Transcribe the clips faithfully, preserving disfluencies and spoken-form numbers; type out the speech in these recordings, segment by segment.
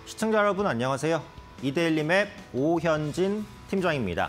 시청자 여러분 안녕하세요. 이데일리맵 오현진 팀장입니다.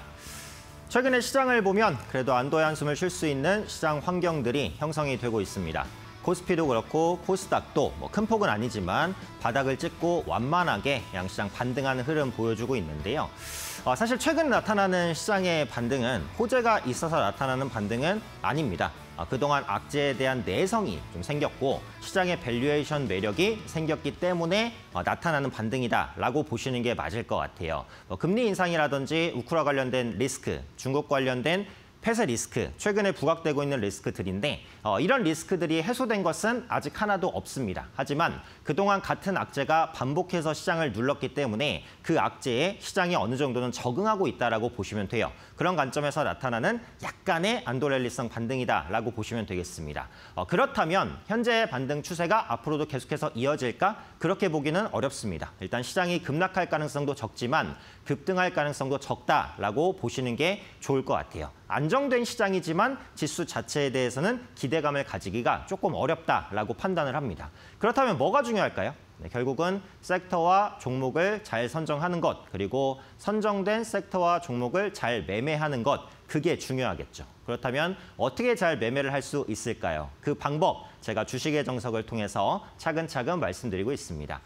최근에 시장을 보면 그래도 안도의 한숨을 쉴 수 있는 시장 환경들이 형성이 되고 있습니다. 코스피도 그렇고 코스닥도 뭐 큰 폭은 아니지만 바닥을 찍고 완만하게 양시장 반등하는 흐름 보여주고 있는데요. 어, 사실 최근 나타나는 시장의 반등은 호재가 있어서 나타나는 반등은 아닙니다. 어, 그동안 악재에 대한 내성이 좀 생겼고 시장의 밸류에이션 매력이 생겼기 때문에 어, 나타나는 반등이다라고 보시는 게 맞을 것 같아요. 뭐 금리 인상이라든지 우크라 관련된 리스크, 중국 관련된 폐쇄 리스크, 최근에 부각되고 있는 리스크들인데 어, 이런 리스크들이 해소된 것은 아직 하나도 없습니다. 하지만 그동안 같은 악재가 반복해서 시장을 눌렀기 때문에 그 악재에 시장이 어느 정도는 적응하고 있다라고 보시면 돼요. 그런 관점에서 나타나는 약간의 안도랠리성 반등이다라고 보시면 되겠습니다. 어, 그렇다면 현재의 반등 추세가 앞으로도 계속해서 이어질까? 그렇게 보기는 어렵습니다. 일단 시장이 급락할 가능성도 적지만 급등할 가능성도 적다라고 보시는 게 좋을 것 같아요. 안정된 시장이지만 지수 자체에 대해서는 기대감을 가지기가 조금 어렵다라고 판단을 합니다. 그렇다면 뭐가 중요할까요? 네, 결국은 섹터와 종목을 잘 선정하는 것, 그리고 선정된 섹터와 종목을 잘 매매하는 것, 그게 중요하겠죠. 그렇다면 어떻게 잘 매매를 할 수 있을까요? 그 방법 제가 주식의 정석을 통해서 차근차근 말씀드리고 있습니다.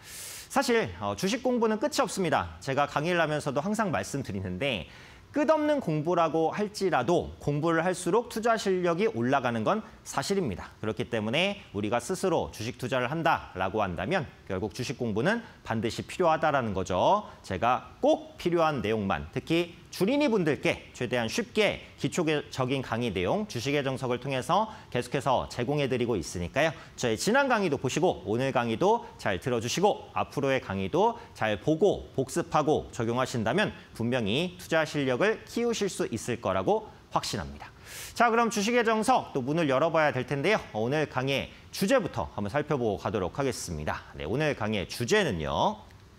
사실 어, 주식 공부는 끝이 없습니다. 제가 강의를 하면서도 항상 말씀드리는데 끝없는 공부라고 할지라도 공부를 할수록 투자 실력이 올라가는 건 사실입니다. 그렇기 때문에 우리가 스스로 주식 투자를 한다라고 한다면 결국 주식 공부는 반드시 필요하다라는 거죠. 제가 꼭 필요한 내용만, 특히 주린이 분들께 최대한 쉽게 기초적인 강의 내용, 주식의 정석을 통해서 계속해서 제공해드리고 있으니까요. 저희 지난 강의도 보시고 오늘 강의도 잘 들어주시고 앞으로의 강의도 잘 보고 복습하고 적용하신다면 분명히 투자 실력을 키우실 수 있을 거라고 확신합니다. 자, 그럼 주식의 정석 또 문을 열어봐야 될 텐데요. 오늘 강의 주제부터 한번 살펴보고 가도록 하겠습니다. 네, 오늘 강의 주제는요.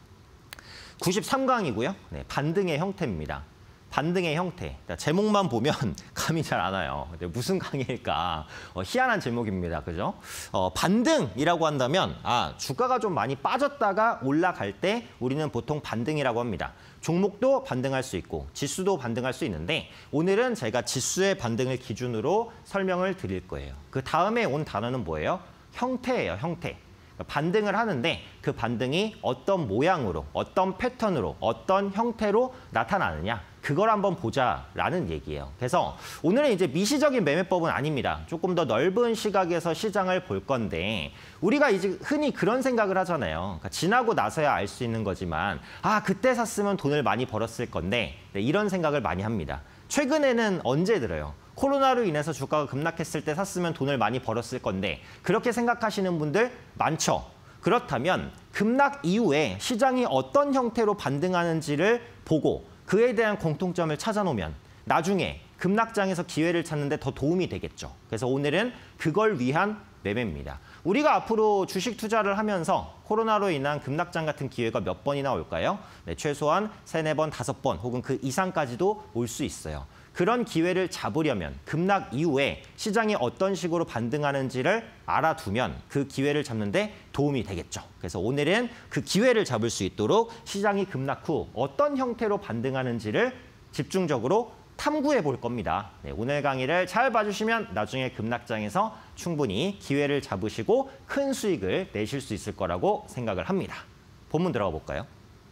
구십삼 강이고요. 네, 반등의 형태입니다. 반등의 형태. 제목만 보면 감이 잘 안 와요. 근데 무슨 강의일까? 어, 희한한 제목입니다. 그죠? 어, 반등이라고 한다면 아, 주가가 좀 많이 빠졌다가 올라갈 때 우리는 보통 반등이라고 합니다. 종목도 반등할 수 있고 지수도 반등할 수 있는데 오늘은 제가 지수의 반등을 기준으로 설명을 드릴 거예요. 그 다음에 온 단어는 뭐예요? 형태예요, 형태. 반등을 하는데 그 반등이 어떤 모양으로, 어떤 패턴으로, 어떤 형태로 나타나느냐, 그걸 한번 보자라는 얘기예요. 그래서 오늘은 이제 미시적인 매매법은 아닙니다. 조금 더 넓은 시각에서 시장을 볼 건데 우리가 이제 흔히 그런 생각을 하잖아요. 그러니까 지나고 나서야 알 수 있는 거지만 아, 그때 샀으면 돈을 많이 벌었을 건데 네, 이런 생각을 많이 합니다. 최근에는 언제 들어요? 코로나로 인해서 주가가 급락했을 때 샀으면 돈을 많이 벌었을 건데 그렇게 생각하시는 분들 많죠. 그렇다면 급락 이후에 시장이 어떤 형태로 반등하는지를 보고 그에 대한 공통점을 찾아놓으면 나중에 급락장에서 기회를 찾는 데 더 도움이 되겠죠. 그래서 오늘은 그걸 위한 매매입니다. 우리가 앞으로 주식 투자를 하면서 코로나로 인한 급락장 같은 기회가 몇 번이나 올까요? 네, 최소한 세네 번, 다섯 번 혹은 그 이상까지도 올 수 있어요. 그런 기회를 잡으려면 급락 이후에 시장이 어떤 식으로 반등하는지를 알아두면 그 기회를 잡는 데 도움이 되겠죠. 그래서 오늘은 그 기회를 잡을 수 있도록 시장이 급락 후 어떤 형태로 반등하는지를 집중적으로 탐구해 볼 겁니다. 네, 오늘 강의를 잘 봐주시면 나중에 급락장에서 충분히 기회를 잡으시고 큰 수익을 내실 수 있을 거라고 생각을 합니다. 본문 들어가 볼까요?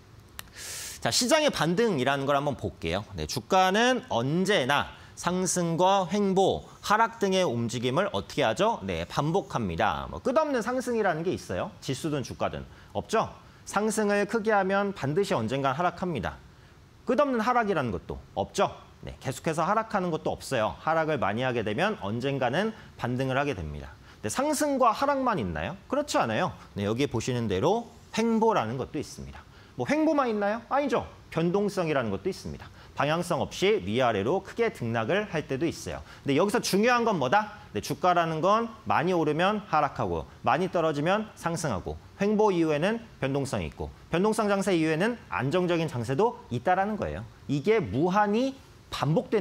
자, 시장의 반등이라는 걸 한번 볼게요. 네, 주가는 언제나 상승과 횡보, 하락 등의 움직임을 어떻게 하죠? 네, 반복합니다. 뭐 끝없는 상승이라는 게 있어요. 지수든 주가든. 없죠? 상승을 크게 하면 반드시 언젠간 하락합니다. 끝없는 하락이라는 것도 없죠? 네, 계속해서 하락하는 것도 없어요. 하락을 많이 하게 되면 언젠가는 반등을 하게 됩니다. 근데 상승과 하락만 있나요? 그렇지 않아요. 네, 여기 보시는 대로 횡보라는 것도 있습니다. 뭐 횡보만 있나요? 아니죠. 변동성이라는 것도 있습니다. 방향성 없이 위아래로 크게 등락을 할 때도 있어요. 근데 여기서 중요한 건 뭐다? 네, 주가라는 건 많이 오르면 하락하고 많이 떨어지면 상승하고 횡보 이후에는 변동성이 있고 변동성 장세 이후에는 안정적인 장세도 있다라는 거예요. 이게 무한히 반복되는 겁니다.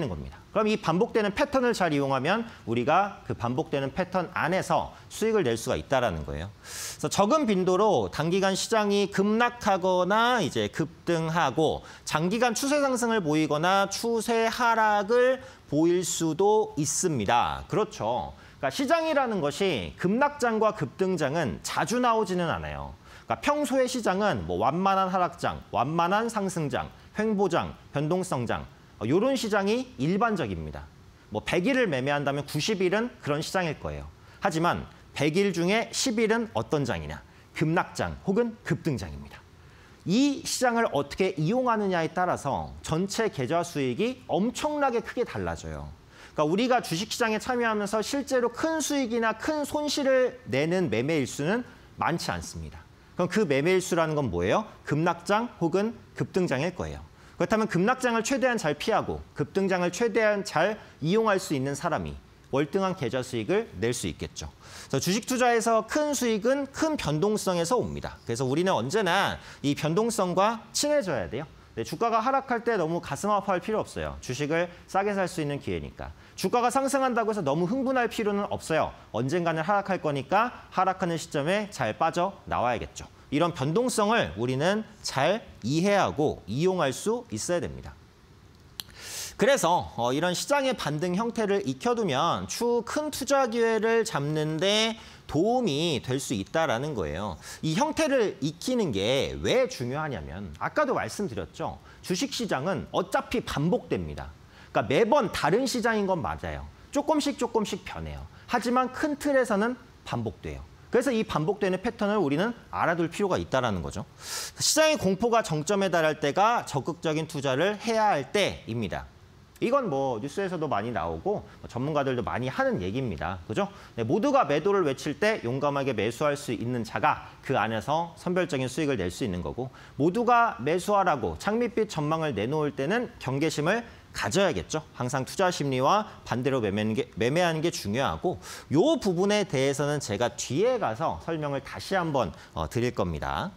그럼 이 반복되는 패턴을 잘 이용하면 우리가 그 반복되는 패턴 안에서 수익을 낼 수가 있다는 거예요. 그래서 적은 빈도로 단기간 시장이 급락하거나 이제 급등하고 장기간 추세 상승을 보이거나 추세 하락을 보일 수도 있습니다. 그렇죠. 그러니까 시장이라는 것이 급락장과 급등장은 자주 나오지는 않아요. 그러니까 평소의 시장은 뭐 완만한 하락장, 완만한 상승장, 횡보장, 변동성장 이런 시장이 일반적입니다. 뭐 백 일을 매매한다면 구십 일은 그런 시장일 거예요. 하지만 백 일 중에 십 일은 어떤 장이냐? 급락장 혹은 급등장입니다. 이 시장을 어떻게 이용하느냐에 따라서 전체 계좌 수익이 엄청나게 크게 달라져요. 그러니까 우리가 주식시장에 참여하면서 실제로 큰 수익이나 큰 손실을 내는 매매일수는 많지 않습니다. 그럼 그 매매일수라는 건 뭐예요? 급락장 혹은 급등장일 거예요. 그렇다면 급락장을 최대한 잘 피하고 급등장을 최대한 잘 이용할 수 있는 사람이 월등한 계좌 수익을 낼 수 있겠죠. 그래서 주식 투자에서 큰 수익은 큰 변동성에서 옵니다. 그래서 우리는 언제나 이 변동성과 친해져야 돼요. 네, 주가가 하락할 때 너무 가슴 아파할 필요 없어요. 주식을 싸게 살 수 있는 기회니까. 주가가 상승한다고 해서 너무 흥분할 필요는 없어요. 언젠가는 하락할 거니까 하락하는 시점에 잘 빠져나와야겠죠. 이런 변동성을 우리는 잘 이해하고 이용할 수 있어야 됩니다. 그래서 어, 이런 시장의 반등 형태를 익혀두면 추후 큰 투자 기회를 잡는 데 도움이 될 수 있다는 거예요. 이 형태를 익히는 게 왜 중요하냐면 아까도 말씀드렸죠. 주식시장은 어차피 반복됩니다. 그러니까 매번 다른 시장인 건 맞아요. 조금씩 조금씩 변해요. 하지만 큰 틀에서는 반복돼요. 그래서 이 반복되는 패턴을 우리는 알아둘 필요가 있다는 거죠. 시장의 공포가 정점에 달할 때가 적극적인 투자를 해야 할 때입니다. 이건 뭐 뉴스에서도 많이 나오고 전문가들도 많이 하는 얘기입니다. 그죠? 네, 모두가 매도를 외칠 때 용감하게 매수할 수 있는 자가 그 안에서 선별적인 수익을 낼 수 있는 거고 모두가 매수하라고 장밋빛 전망을 내놓을 때는 경계심을 가져야겠죠. 항상 투자 심리와 반대로 매매하는 게, 매매하는 게 중요하고 이 부분에 대해서는 제가 뒤에 가서 설명을 다시 한번 어, 드릴 겁니다.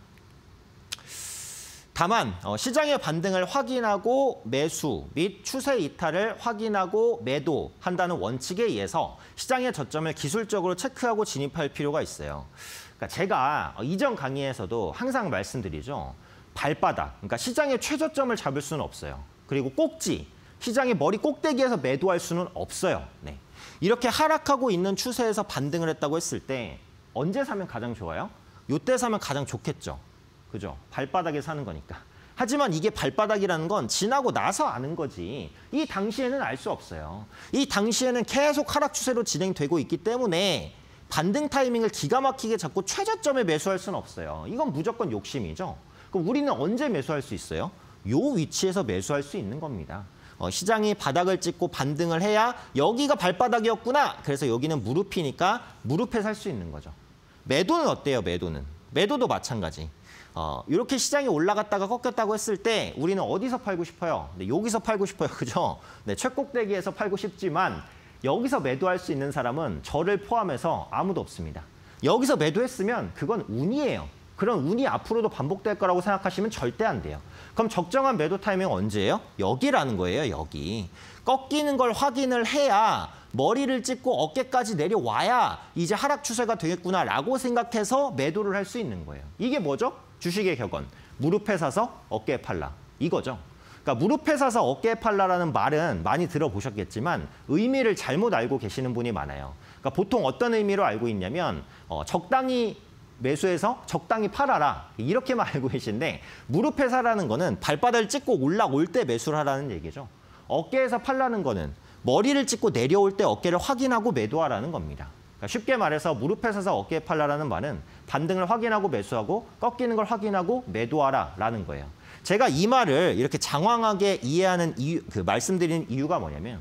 다만 어, 시장의 반등을 확인하고 매수 및 추세 이탈을 확인하고 매도한다는 원칙에 의해서 시장의 저점을 기술적으로 체크하고 진입할 필요가 있어요. 그러니까 제가 이전 강의에서도 항상 말씀드리죠. 발바닥, 그러니까 시장의 최저점을 잡을 수는 없어요. 그리고 꼭지, 시장의 머리 꼭대기에서 매도할 수는 없어요. 네. 이렇게 하락하고 있는 추세에서 반등을 했다고 했을 때 언제 사면 가장 좋아요? 이때 사면 가장 좋겠죠. 그죠? 발바닥에 사는 거니까. 하지만 이게 발바닥이라는 건 지나고 나서 아는 거지 이 당시에는 알 수 없어요. 이 당시에는 계속 하락 추세로 진행되고 있기 때문에 반등 타이밍을 기가 막히게 잡고 최저점에 매수할 수는 없어요. 이건 무조건 욕심이죠. 그럼 우리는 언제 매수할 수 있어요? 요 위치에서 매수할 수 있는 겁니다. 어, 시장이 바닥을 찍고 반등을 해야 여기가 발바닥이었구나. 그래서 여기는 무릎이니까 무릎에 살 수 있는 거죠. 매도는 어때요? 매도는. 매도도 마찬가지. 어, 이렇게 시장이 올라갔다가 꺾였다고 했을 때 우리는 어디서 팔고 싶어요? 네, 여기서 팔고 싶어요. 그죠? 네, 최꼭대기에서 팔고 싶지만 여기서 매도할 수 있는 사람은 저를 포함해서 아무도 없습니다. 여기서 매도했으면 그건 운이에요. 그런 운이 앞으로도 반복될 거라고 생각하시면 절대 안 돼요. 그럼 적정한 매도 타이밍은 언제예요? 여기라는 거예요, 여기. 꺾이는 걸 확인을 해야 머리를 찍고 어깨까지 내려와야 이제 하락 추세가 되겠구나라고 생각해서 매도를 할 수 있는 거예요. 이게 뭐죠? 주식의 격언. 무릎에 사서 어깨에 팔라. 이거죠. 그러니까 무릎에 사서 어깨에 팔라라는 말은 많이 들어보셨겠지만 의미를 잘못 알고 계시는 분이 많아요. 그러니까 보통 어떤 의미로 알고 있냐면 어, 적당히 매수해서 적당히 팔아라. 이렇게만 알고 계신데 무릎에 사라는 거는 발바닥을 찍고 올라올 때 매수를 하라는 얘기죠. 어깨에서 팔라는 거는 머리를 찍고 내려올 때 어깨를 확인하고 매도하라는 겁니다. 그러니까 쉽게 말해서 무릎에 사서 어깨에 팔라라는 말은 반등을 확인하고 매수하고 꺾이는 걸 확인하고 매도하라라는 거예요. 제가 이 말을 이렇게 장황하게 이해하는 이유, 그 말씀드리는 이유가 뭐냐면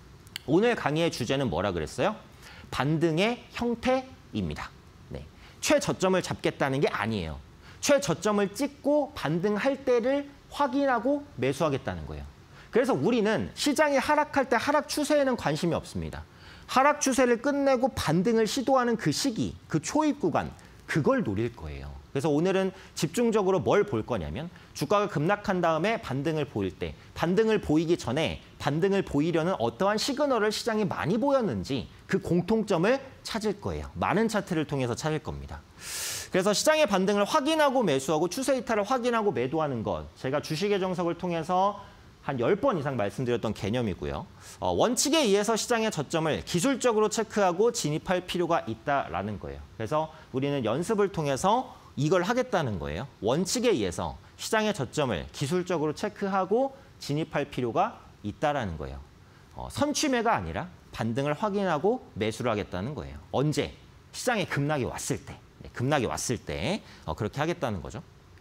오늘 강의의 주제는 뭐라 그랬어요? 반등의 형태입니다. 네. 최저점을 잡겠다는 게 아니에요. 최저점을 찍고 반등할 때를 확인하고 매수하겠다는 거예요. 그래서 우리는 시장이 하락할 때 하락 추세에는 관심이 없습니다. 하락 추세를 끝내고 반등을 시도하는 그 시기, 그 초입 구간, 그걸 노릴 거예요. 그래서 오늘은 집중적으로 뭘 볼 거냐면 주가가 급락한 다음에 반등을 보일 때, 반등을 보이기 전에 반등을 보이려는 어떠한 시그널을 시장이 많이 보였는지 그 공통점을 찾을 거예요. 많은 차트를 통해서 찾을 겁니다. 그래서 시장의 반등을 확인하고 매수하고 추세 이탈을 확인하고 매도하는 것, 제가 주식의 정석을 통해서 한 열 번 이상 말씀드렸던 개념이고요. 어, 원칙에 의해서 시장의 저점을 기술적으로 체크하고 진입할 필요가 있다라는 거예요. 그래서 우리는 연습을 통해서 이걸 하겠다는 거예요. 원칙에 의해서 시장의 저점을 기술적으로 체크하고 진입할 필요가 있다라는 거예요. 어, 선취매가 아니라 반등을 확인하고 매수를 하겠다는 거예요. 언제? 시장에 급락이 왔을 때. 네, 급락이 왔을 때 어, 그렇게 하겠다는 거죠.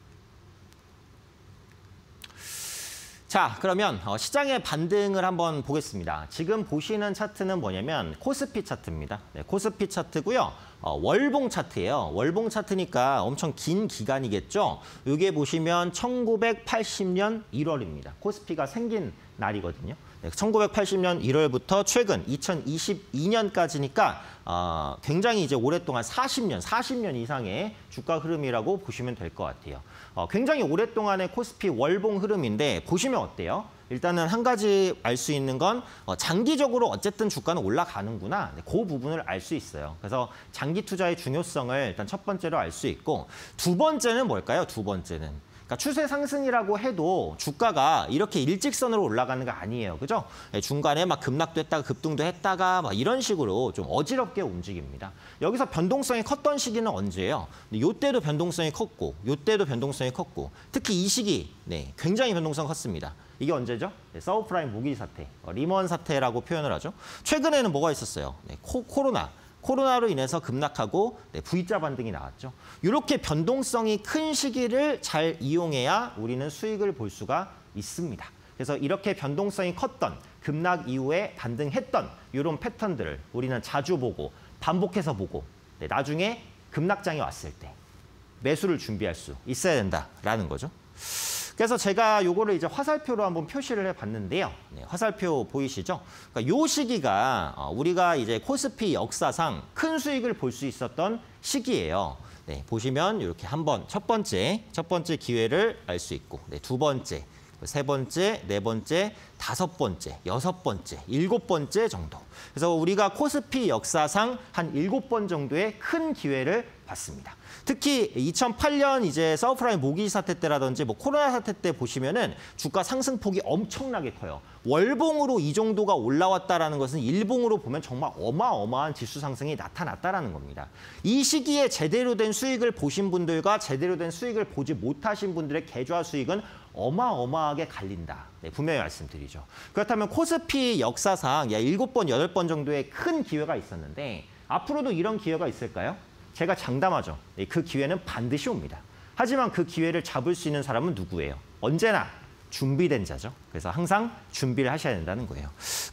자, 그러면 어, 시장의 반등을 한번 보겠습니다. 지금 보시는 차트는 뭐냐면 코스피 차트입니다. 네, 코스피 차트고요. 어, 월봉 차트예요. 월봉 차트니까 엄청 긴 기간이겠죠. 여기에 보시면 천구백팔십 년 일월입니다. 코스피가 생긴 날이거든요. 네, 천구백팔십 년 일월부터 최근 이천이십이 년까지니까 어, 굉장히 이제 오랫동안 사십 년, 사십 년 이상의 주가 흐름이라고 보시면 될 것 같아요. 어, 굉장히 오랫동안의 코스피 월봉 흐름인데 보시면 어때요? 일단은 한 가지 알 수 있는 건 어, 장기적으로 어쨌든 주가는 올라가는구나. 네, 그 부분을 알 수 있어요. 그래서 장기 투자의 중요성을 일단 첫 번째로 알 수 있고, 두 번째는 뭘까요? 두 번째는. 그러니까 추세 상승이라고 해도 주가가 이렇게 일직선으로 올라가는 거 아니에요. 그죠? 중간에 막 급락도 했다가 급등도 했다가 막 이런 식으로 좀 어지럽게 움직입니다. 여기서 변동성이 컸던 시기는 언제예요? 이때도 변동성이 컸고, 이때도 변동성이 컸고, 특히 이 시기 네, 굉장히 변동성 컸습니다. 이게 언제죠? 네, 서브프라임 모기 사태, 어, 리먼 사태라고 표현을 하죠. 최근에는 뭐가 있었어요? 네, 코, 코로나. 코로나로 인해서 급락하고 네, V자 반등이 나왔죠. 이렇게 변동성이 큰 시기를 잘 이용해야 우리는 수익을 볼 수가 있습니다. 그래서 이렇게 변동성이 컸던 급락 이후에 반등했던 이런 패턴들을 우리는 자주 보고 반복해서 보고 네, 나중에 급락장이 왔을 때 매수를 준비할 수 있어야 된다라는 거죠. 그래서 제가 요거를 이제 화살표로 한번 표시를 해봤는데요. 네, 화살표 보이시죠? 그러니까 요 시기가 우리가 이제 코스피 역사상 큰 수익을 볼 수 있었던 시기예요. 네, 보시면 이렇게 한번 첫 번째, 첫 번째 기회를 알 수 있고, 네, 두 번째, 세 번째, 네 번째, 다섯 번째, 여섯 번째, 일곱 번째 정도. 그래서 우리가 코스피 역사상 한 일곱 번 정도의 큰 기회를 봤습니다. 특히 이천팔 년 이제 서브프라임 모기 사태 때라든지 뭐 코로나 사태 때 보시면은 주가 상승폭이 엄청나게 커요. 월봉으로 이 정도가 올라왔다라는 것은 일봉으로 보면 정말 어마어마한 지수 상승이 나타났다라는 겁니다. 이 시기에 제대로 된 수익을 보신 분들과 제대로 된 수익을 보지 못하신 분들의 계좌 수익은 어마어마하게 갈린다. 네, 분명히 말씀드리죠. 그렇다면 코스피 역사상 야 일곱 번, 여덟 번 정도의 큰 기회가 있었는데 앞으로도 이런 기회가 있을까요? 제가 장담하죠. 네, 그 기회는 반드시 옵니다. 하지만 그 기회를 잡을 수 있는 사람은 누구예요? 언제나 준비된 자죠. 그래서 항상 준비를 하셔야 된다는 거예요.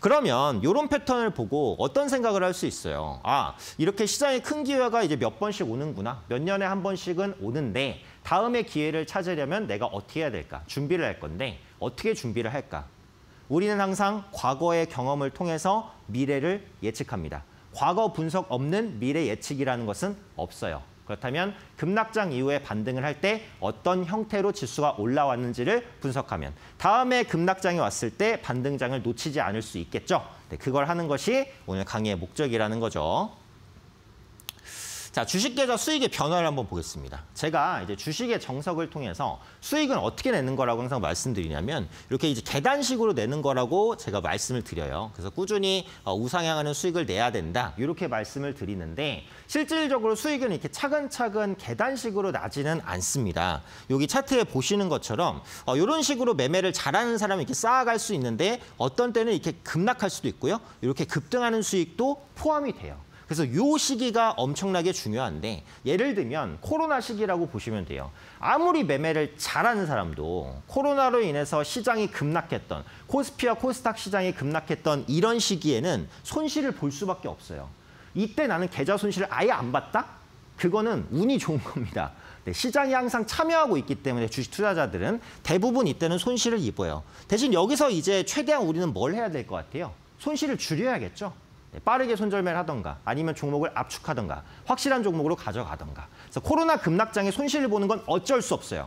그러면 이런 패턴을 보고 어떤 생각을 할 수 있어요? 아, 이렇게 시장에 큰 기회가 이제 몇 번씩 오는구나. 몇 년에 한 번씩은 오는데 다음에 기회를 찾으려면 내가 어떻게 해야 될까? 준비를 할 건데 어떻게 준비를 할까? 우리는 항상 과거의 경험을 통해서 미래를 예측합니다. 과거 분석 없는 미래 예측이라는 것은 없어요. 그렇다면 급락장 이후에 반등을 할 때 어떤 형태로 지수가 올라왔는지를 분석하면 다음에 급락장이 왔을 때 반등장을 놓치지 않을 수 있겠죠. 네, 그걸 하는 것이 오늘 강의의 목적이라는 거죠. 자, 주식 계좌 수익의 변화를 한번 보겠습니다. 제가 이제 주식의 정석을 통해서 수익은 어떻게 내는 거라고 항상 말씀드리냐면 이렇게 이제 계단식으로 내는 거라고 제가 말씀을 드려요. 그래서 꾸준히 우상향하는 수익을 내야 된다. 이렇게 말씀을 드리는데 실질적으로 수익은 이렇게 차근차근 계단식으로 나지는 않습니다. 여기 차트에 보시는 것처럼 이런 식으로 매매를 잘하는 사람이 이렇게 쌓아갈 수 있는데 어떤 때는 이렇게 급락할 수도 있고요. 이렇게 급등하는 수익도 포함이 돼요. 그래서 이 시기가 엄청나게 중요한데 예를 들면 코로나 시기라고 보시면 돼요. 아무리 매매를 잘하는 사람도 코로나로 인해서 시장이 급락했던 코스피와 코스닥 시장이 급락했던 이런 시기에는 손실을 볼 수밖에 없어요. 이때 나는 계좌 손실을 아예 안 봤다? 그거는 운이 좋은 겁니다. 네, 시장이 항상 참여하고 있기 때문에 주식 투자자들은 대부분 이때는 손실을 입어요. 대신 여기서 이제 최대한 우리는 뭘 해야 될 것 같아요? 손실을 줄여야겠죠. 빠르게 손절매를 하던가 아니면 종목을 압축하던가 확실한 종목으로 가져가던가. 그래서 코로나 급락장에 손실을 보는 건 어쩔 수 없어요.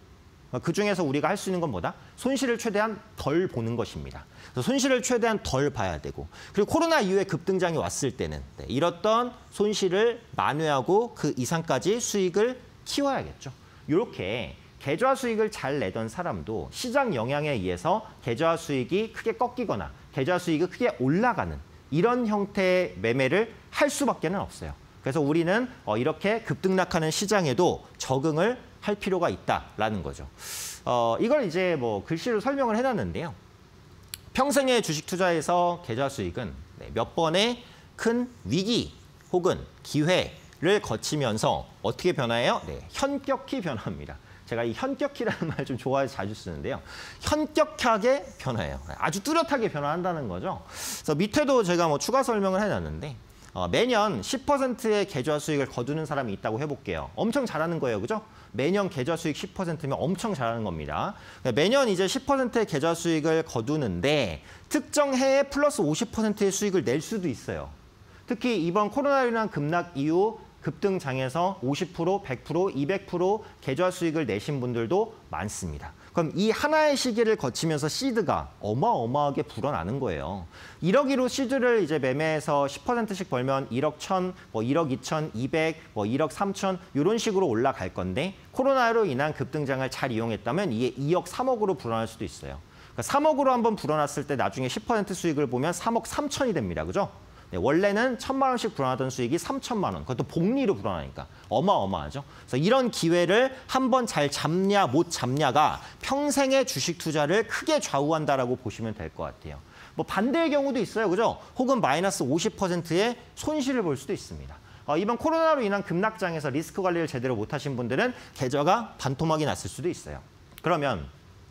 그중에서 우리가 할 수 있는 건 뭐다? 손실을 최대한 덜 보는 것입니다. 그래서 손실을 최대한 덜 봐야 되고 그리고 코로나 이후에 급등장이 왔을 때는 네, 잃었던 손실을 만회하고 그 이상까지 수익을 키워야겠죠. 이렇게 계좌 수익을 잘 내던 사람도 시장 영향에 의해서 계좌 수익이 크게 꺾이거나 계좌 수익이 크게 올라가는 이런 형태의 매매를 할 수밖에는 없어요. 그래서 우리는 이렇게 급등락하는 시장에도 적응을 할 필요가 있다라는 거죠. 어, 이걸 이제 뭐 글씨로 설명을 해놨는데요. 평생의 주식 투자에서 계좌 수익은 몇 번의 큰 위기 혹은 기회를 거치면서 어떻게 변화해요? 네, 현격히 변화합니다. 제가 이 현격히라는 말 좀 좋아해서 자주 쓰는데요. 현격하게 변화해요. 아주 뚜렷하게 변화한다는 거죠. 그래서 밑에도 제가 뭐 추가 설명을 해놨는데 어, 매년 십 퍼센트의 계좌 수익을 거두는 사람이 있다고 해볼게요. 엄청 잘하는 거예요, 그죠? 매년 계좌 수익 십 퍼센트면 엄청 잘하는 겁니다. 매년 이제 십 퍼센트의 계좌 수익을 거두는데 특정 해에 플러스 오십 퍼센트의 수익을 낼 수도 있어요. 특히 이번 코로나로 인한 급락 이후 급등장에서 오십 퍼센트, 백 퍼센트, 이백 퍼센트 계좌 수익을 내신 분들도 많습니다. 그럼 이 하나의 시기를 거치면서 시드가 어마어마하게 불어나는 거예요. 일억이로 시드를 이제 매매해서 십 퍼센트씩 벌면 일억 천, 뭐 일억 이천, 이백, 뭐 일억 삼천 이런 식으로 올라갈 건데 코로나로 인한 급등장을 잘 이용했다면 이게 이억 삼억으로 불어날 수도 있어요. 그러니까 삼억으로 한번 불어났을 때 나중에 십 퍼센트 수익을 보면 삼억 삼천이 됩니다. 그죠? 네, 원래는 천만 원씩 불어나던 수익이 삼천만 원. 그것도 복리로 불어나니까 어마어마하죠. 그래서 이런 기회를 한번 잘 잡냐 못 잡냐가 평생의 주식 투자를 크게 좌우한다라고 보시면 될 것 같아요. 뭐 반대의 경우도 있어요. 그죠? 혹은 마이너스 오십 퍼센트의 손실을 볼 수도 있습니다. 어, 이번 코로나로 인한 급락장에서 리스크 관리를 제대로 못하신 분들은 계좌가 반토막이 났을 수도 있어요. 그러면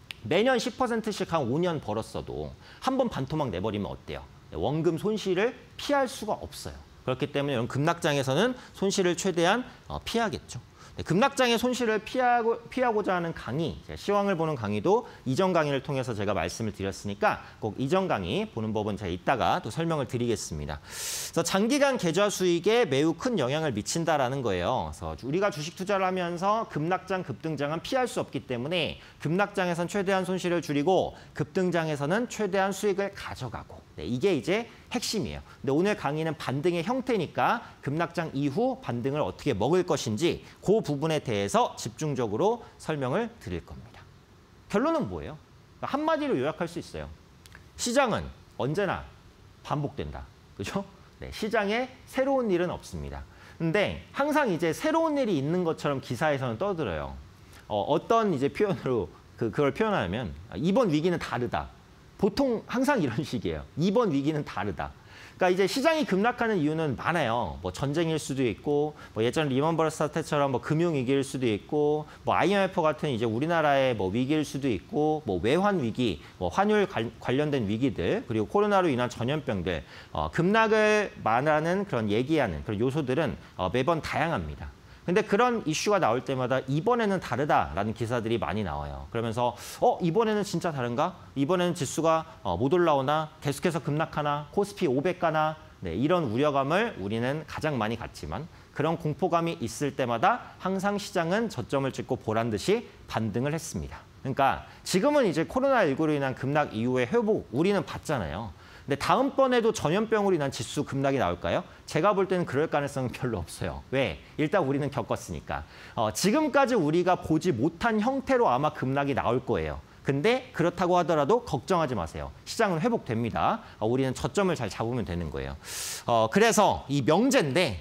매년 십 퍼센트씩 한 오 년 벌었어도 한 번 반토막 내버리면 어때요? 원금 손실을 피할 수가 없어요. 그렇기 때문에 이런 급락장에서는 손실을 최대한 피하겠죠. 급락장의 손실을 피하고, 피하고자 하는 강의, 시황을 보는 강의도 이전 강의를 통해서 제가 말씀을 드렸으니까 꼭 이전 강의 보는 법은 제가 이따가 또 설명을 드리겠습니다. 그래서 장기간 계좌 수익에 매우 큰 영향을 미친다라는 거예요. 그래서 우리가 주식 투자를 하면서 급락장, 급등장은 피할 수 없기 때문에 급락장에선 최대한 손실을 줄이고 급등장에서는 최대한 수익을 가져가고 네, 이게 이제 핵심이에요. 근데 오늘 강의는 반등의 형태니까 급락장 이후 반등을 어떻게 먹을 것인지 그 부분에 대해서 집중적으로 설명을 드릴 겁니다. 결론은 뭐예요? 한마디로 요약할 수 있어요. 시장은 언제나 반복된다. 그죠? 네, 시장에 새로운 일은 없습니다. 근데 항상 이제 새로운 일이 있는 것처럼 기사에서는 떠들어요. 어, 어떤 이제 표현으로 그, 그걸 표현하면 이번 위기는 다르다. 보통 항상 이런 식이에요. 이번 위기는 다르다. 그러니까 이제 시장이 급락하는 이유는 많아요. 뭐 전쟁일 수도 있고, 뭐 예전 리먼 브러더스 사태처럼 뭐 금융 위기일 수도 있고, 뭐 아이엠에프 같은 이제 우리나라의 뭐 위기일 수도 있고, 뭐 외환 위기, 뭐 환율 관련된 위기들, 그리고 코로나로 인한 전염병들, 어, 급락을 말하는 그런 얘기하는 그런 요소들은 어, 매번 다양합니다. 근데 그런 이슈가 나올 때마다 이번에는 다르다라는 기사들이 많이 나와요. 그러면서 어 이번에는 진짜 다른가? 이번에는 지수가 어, 못 올라오나? 계속해서 급락하나? 코스피 오백 가나? 네, 이런 우려감을 우리는 가장 많이 갖지만 그런 공포감이 있을 때마다 항상 시장은 저점을 찍고 보란 듯이 반등을 했습니다. 그러니까 지금은 이제 코로나십구로 인한 급락 이후의 회복 우리는 봤잖아요. 근데 다음번에도 전염병으로 인한 지수 급락이 나올까요? 제가 볼 때는 그럴 가능성은 별로 없어요. 왜? 일단 우리는 겪었으니까. 어, 지금까지 우리가 보지 못한 형태로 아마 급락이 나올 거예요. 근데 그렇다고 하더라도 걱정하지 마세요. 시장은 회복됩니다. 어, 우리는 저점을 잘 잡으면 되는 거예요. 어, 그래서 이 명제인데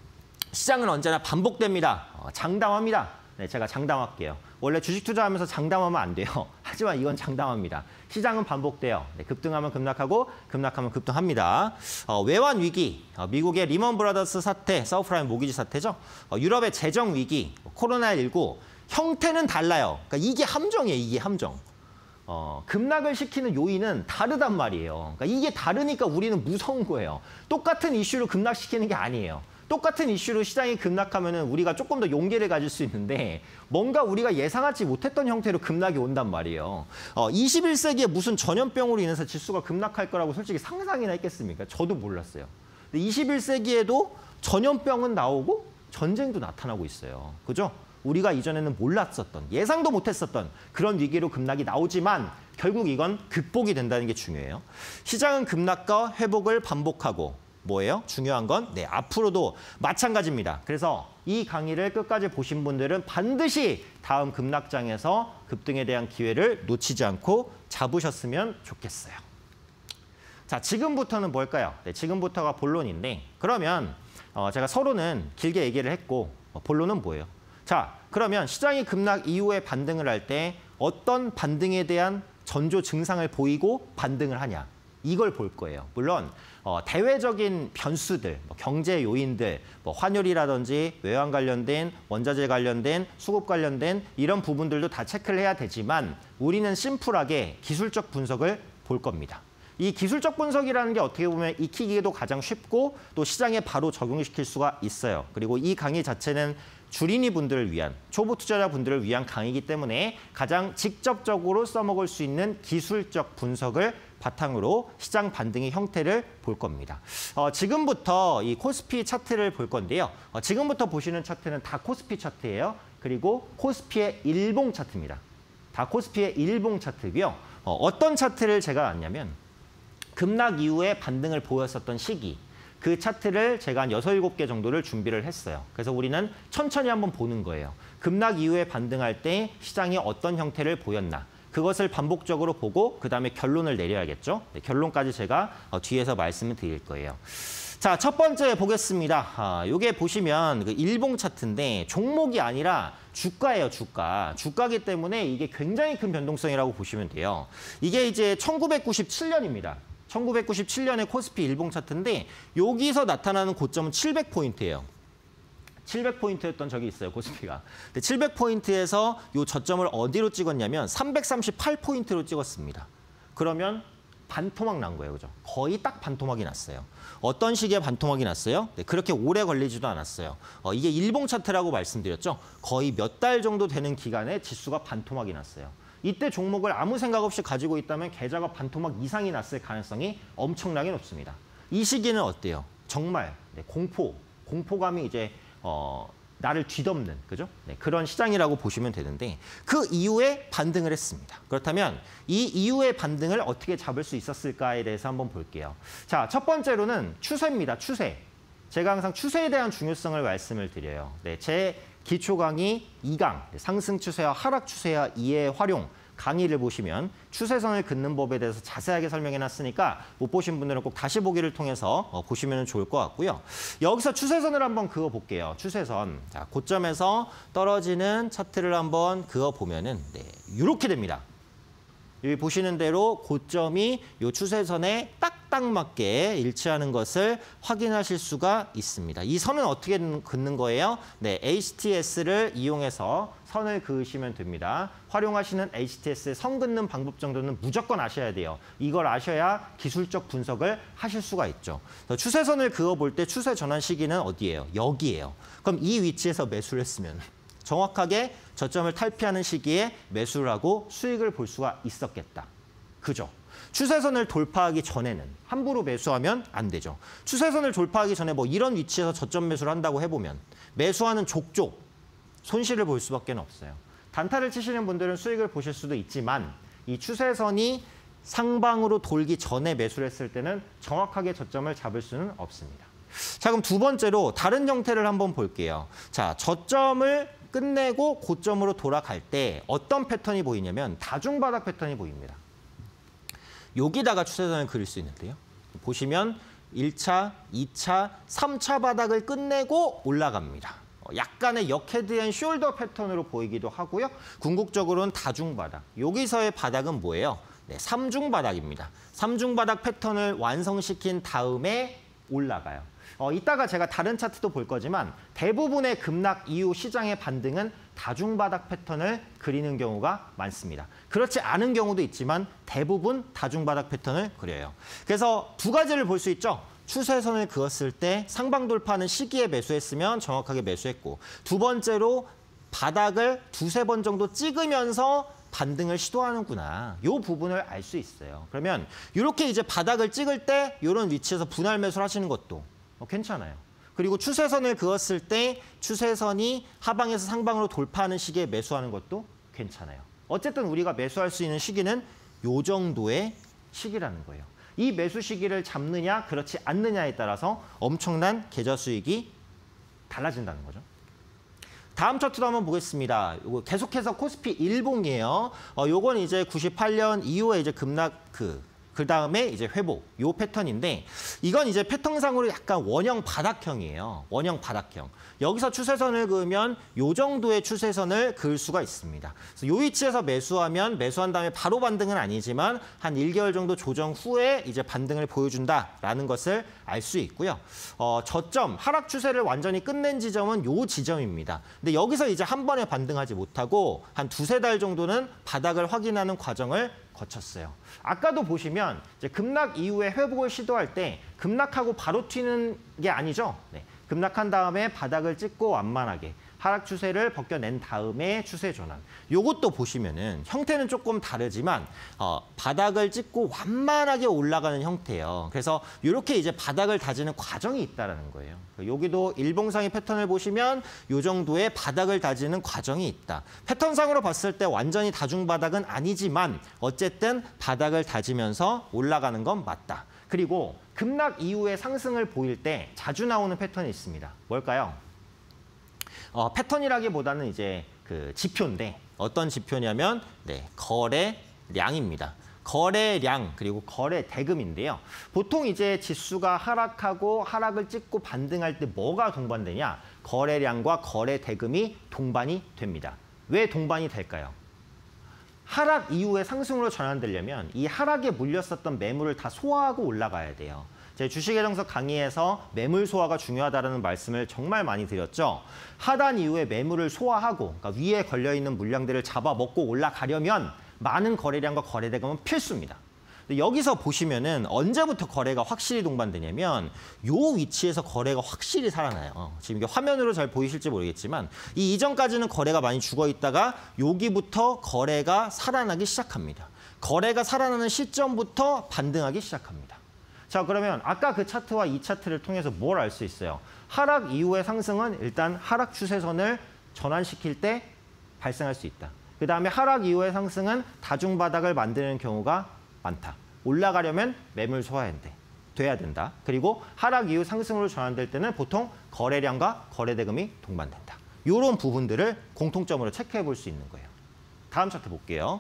시장은 언제나 반복됩니다. 어, 장담합니다. 네, 제가 장담할게요. 원래 주식 투자하면서 장담하면 안 돼요. 하지만 이건 장담합니다. 시장은 반복돼요. 네, 급등하면 급락하고 급락하면 급등합니다. 어, 외환 위기, 어, 미국의 리먼 브라더스 사태, 서브프라임 모기지 사태죠. 어, 유럽의 재정 위기, 코로나십구, 형태는 달라요. 그러니까 이게 함정이에요. 이게 함정. 어, 급락을 시키는 요인은 다르단 말이에요. 그러니까 이게 다르니까 우리는 무서운 거예요. 똑같은 이슈로 급락시키는 게 아니에요. 똑같은 이슈로 시장이 급락하면 우리가 조금 더 용기를 가질 수 있는데 뭔가 우리가 예상하지 못했던 형태로 급락이 온단 말이에요. 어, 이십일 세기에 무슨 전염병으로 인해서 지수가 급락할 거라고 솔직히 상상이나 했겠습니까? 저도 몰랐어요. 근데 이십일 세기에도 전염병은 나오고 전쟁도 나타나고 있어요. 그죠? 우리가 이전에는 몰랐었던, 예상도 못했었던 그런 위기로 급락이 나오지만 결국 이건 극복이 된다는 게 중요해요. 시장은 급락과 회복을 반복하고 뭐예요? 중요한 건 네, 앞으로도 마찬가지입니다. 그래서 이 강의를 끝까지 보신 분들은 반드시 다음 급락장에서 급등에 대한 기회를 놓치지 않고 잡으셨으면 좋겠어요. 자, 지금부터는 뭘까요? 네, 지금부터가 본론인데 그러면 어, 제가 서론은 길게 얘기를 했고 어, 본론은 뭐예요? 자, 그러면 시장이 급락 이후에 반등을 할 때 어떤 반등에 대한 전조 증상을 보이고 반등을 하냐. 이걸 볼 거예요. 물론 어, 대외적인 변수들, 뭐 경제 요인들, 뭐 환율이라든지 외환 관련된, 원자재 관련된, 수급 관련된 이런 부분들도 다 체크를 해야 되지만 우리는 심플하게 기술적 분석을 볼 겁니다. 이 기술적 분석이라는 게 어떻게 보면 익히기에도 가장 쉽고 또 시장에 바로 적용시킬 수가 있어요. 그리고 이 강의 자체는 주린이 분들을 위한, 초보 투자자 분들을 위한 강의이기 때문에 가장 직접적으로 써먹을 수 있는 기술적 분석을 바탕으로 시장 반등의 형태를 볼 겁니다. 어, 지금부터 이 코스피 차트를 볼 건데요. 어, 지금부터 보시는 차트는 다 코스피 차트예요. 그리고 코스피의 일봉 차트입니다. 다 코스피의 일봉 차트고요. 어, 어떤 차트를 제가 놨냐면 급락 이후에 반등을 보였었던 시기, 그 차트를 제가 한 여섯, 일곱 개 정도를 준비를 했어요. 그래서 우리는 천천히 한번 보는 거예요. 급락 이후에 반등할 때 시장이 어떤 형태를 보였나. 그것을 반복적으로 보고 그다음에 결론을 내려야겠죠. 네, 결론까지 제가 어, 뒤에서 말씀을 드릴 거예요. 자, 첫 번째 보겠습니다. 아, 요게 보시면 그 일봉 차트인데 종목이 아니라 주가예요, 주가. 주가기 때문에 이게 굉장히 큰 변동성이라고 보시면 돼요. 이게 이제 천구백구십칠 년입니다. 천구백구십칠 년의 코스피 일봉 차트인데 여기서 나타나는 고점은 칠백 포인트예요. 칠백 포인트였던 적이 있어요, 코스피가. 근데 칠백 포인트에서 이 저점을 어디로 찍었냐면 삼백삼십팔 포인트로 찍었습니다. 그러면 반토막 난 거예요, 그죠? 거의 딱 반토막이 났어요. 어떤 시기에 반토막이 났어요? 네, 그렇게 오래 걸리지도 않았어요. 어, 이게 일봉 차트라고 말씀드렸죠? 거의 몇 달 정도 되는 기간에 지수가 반토막이 났어요. 이때 종목을 아무 생각 없이 가지고 있다면 계좌가 반토막 이상이 났을 가능성이 엄청나게 높습니다. 이 시기는 어때요? 정말 네, 공포, 공포감이 이제 어, 나를 뒤덮는 그죠? 네, 그런 시장이라고 보시면 되는데 그 이후에 반등을 했습니다. 그렇다면 이 이후의 반등을 어떻게 잡을 수 있었을까에 대해서 한번 볼게요. 자, 첫 번째로는 추세입니다. 추세. 제가 항상 추세에 대한 중요성을 말씀을 드려요. 네, 제 기초 강의 이 강, 상승 추세와 하락 추세와 이해의 활용 강의를 보시면 추세선을 긋는 법에 대해서 자세하게 설명해놨으니까 못 보신 분들은 꼭 다시 보기를 통해서 어, 보시면 좋을 것 같고요. 여기서 추세선을 한번 그어볼게요. 추세선. 자, 고점에서 떨어지는 차트를 한번 그어보면은 네, 이렇게 됩니다. 여기 보시는 대로 고점이 이 추세선에 딱딱 맞게 일치하는 것을 확인하실 수가 있습니다. 이 선은 어떻게 긋는 거예요? 네, 에이치티에스를 이용해서 선을 그으시면 됩니다. 활용하시는 에이치티에스의 선 긋는 방법 정도는 무조건 아셔야 돼요. 이걸 아셔야 기술적 분석을 하실 수가 있죠. 추세선을 그어볼 때 추세 전환 시기는 어디예요? 여기예요. 그럼 이 위치에서 매수를 했으면 정확하게 저점을 탈피하는 시기에 매수를 하고 수익을 볼 수가 있었겠다. 그죠? 추세선을 돌파하기 전에는 함부로 매수하면 안 되죠. 추세선을 돌파하기 전에 뭐 이런 위치에서 저점 매수를 한다고 해보면 매수하는 족족 손실을 볼 수밖에 없어요. 단타를 치시는 분들은 수익을 보실 수도 있지만 이 추세선이 상방으로 돌기 전에 매수를 했을 때는 정확하게 저점을 잡을 수는 없습니다. 자, 그럼 두 번째로 다른 형태를 한번 볼게요. 자, 저점을 끝내고 고점으로 돌아갈 때 어떤 패턴이 보이냐면 다중바닥 패턴이 보입니다. 여기다가 추세선을 그릴 수 있는데요. 보시면 일 차, 이 차, 삼 차 바닥을 끝내고 올라갑니다. 약간의 역헤드 앤 숄더 패턴으로 보이기도 하고요. 궁극적으로는 다중바닥. 여기서의 바닥은 뭐예요? 네, 삼중바닥입니다. 삼중바닥 패턴을 완성시킨 다음에 올라가요. 어, 이따가 제가 다른 차트도 볼 거지만 대부분의 급락 이후 시장의 반등은 다중바닥 패턴을 그리는 경우가 많습니다. 그렇지 않은 경우도 있지만 대부분 다중바닥 패턴을 그려요. 그래서 두 가지를 볼 수 있죠. 추세선을 그었을 때 상방 돌파하는 시기에 매수했으면 정확하게 매수했고 두 번째로 바닥을 두세 번 정도 찍으면서 반등을 시도하는구나. 이 부분을 알 수 있어요. 그러면 이렇게 이제 바닥을 찍을 때 이런 위치에서 분할 매수를 하시는 것도 어, 괜찮아요. 그리고 추세선을 그었을 때 추세선이 하방에서 상방으로 돌파하는 시기에 매수하는 것도 괜찮아요. 어쨌든 우리가 매수할 수 있는 시기는 요 정도의 시기라는 거예요. 이 매수 시기를 잡느냐 그렇지 않느냐에 따라서 엄청난 계좌 수익이 달라진다는 거죠. 다음 차트도 한번 보겠습니다. 요거 계속해서 코스피 일봉이에요. 어, 요건 이제 구십팔 년 이후에 이제 급락 그 그 다음에 이제 회복, 요 패턴인데 이건 이제 패턴상으로 약간 원형 바닥형이에요. 원형 바닥형. 여기서 추세선을 그으면 요 정도의 추세선을 그을 수가 있습니다. 그래서 요 위치에서 매수하면 매수한 다음에 바로 반등은 아니지만 한 일 개월 정도 조정 후에 이제 반등을 보여준다라는 것을 알 수 있고요. 어, 저점, 하락 추세를 완전히 끝낸 지점은 요 지점입니다. 근데 여기서 이제 한 번에 반등하지 못하고 한 두세 달 정도는 바닥을 확인하는 과정을 거쳤어요. 아까도 보시면 이제 급락 이후에 회복을 시도할 때 급락하고 바로 튀는 게 아니죠. 네. 급락한 다음에 바닥을 찍고 완만하게 하락 추세를 벗겨낸 다음에 추세 전환. 요것도 보시면은 형태는 조금 다르지만 어, 바닥을 찍고 완만하게 올라가는 형태예요. 그래서 이렇게 이제 바닥을 다지는 과정이 있다라는 거예요. 여기도 일봉상의 패턴을 보시면 요 정도의 바닥을 다지는 과정이 있다. 패턴상으로 봤을 때 완전히 다중 바닥은 아니지만 어쨌든 바닥을 다지면서 올라가는 건 맞다. 그리고 급락 이후에 상승을 보일 때 자주 나오는 패턴이 있습니다. 뭘까요? 어, 패턴이라기보다는 이제 그 지표인데 어떤 지표냐면 네, 거래량입니다. 거래량 그리고 거래 대금인데요. 보통 이제 지수가 하락하고 하락을 찍고 반등할 때 뭐가 동반되냐? 거래량과 거래 대금이 동반이 됩니다. 왜 동반이 될까요? 하락 이후에 상승으로 전환되려면 이 하락에 물렸었던 매물을 다 소화하고 올라가야 돼요. 제 주식예정서 강의에서 매물 소화가 중요하다는 말씀을 정말 많이 드렸죠. 하단 이후에 매물을 소화하고 그러니까 위에 걸려있는 물량들을 잡아먹고 올라가려면 많은 거래량과 거래 대금은 필수입니다. 여기서 보시면은 언제부터 거래가 확실히 동반되냐면 요 위치에서 거래가 확실히 살아나요. 지금 이게 화면으로 잘 보이실지 모르겠지만 이 이전까지는 거래가 많이 죽어 있다가 여기부터 거래가 살아나기 시작합니다. 거래가 살아나는 시점부터 반등하기 시작합니다. 자, 그러면 아까 그 차트와 이 차트를 통해서 뭘 알 수 있어요? 하락 이후의 상승은 일단 하락 추세선을 전환시킬 때 발생할 수 있다. 그 다음에 하락 이후의 상승은 다중바닥을 만드는 경우가 많다. 올라가려면 매물 소화해야 돼. 돼야 된다. 그리고 하락 이후 상승으로 전환될 때는 보통 거래량과 거래 대금이 동반된다. 이런 부분들을 공통점으로 체크해 볼 수 있는 거예요. 다음 차트 볼게요.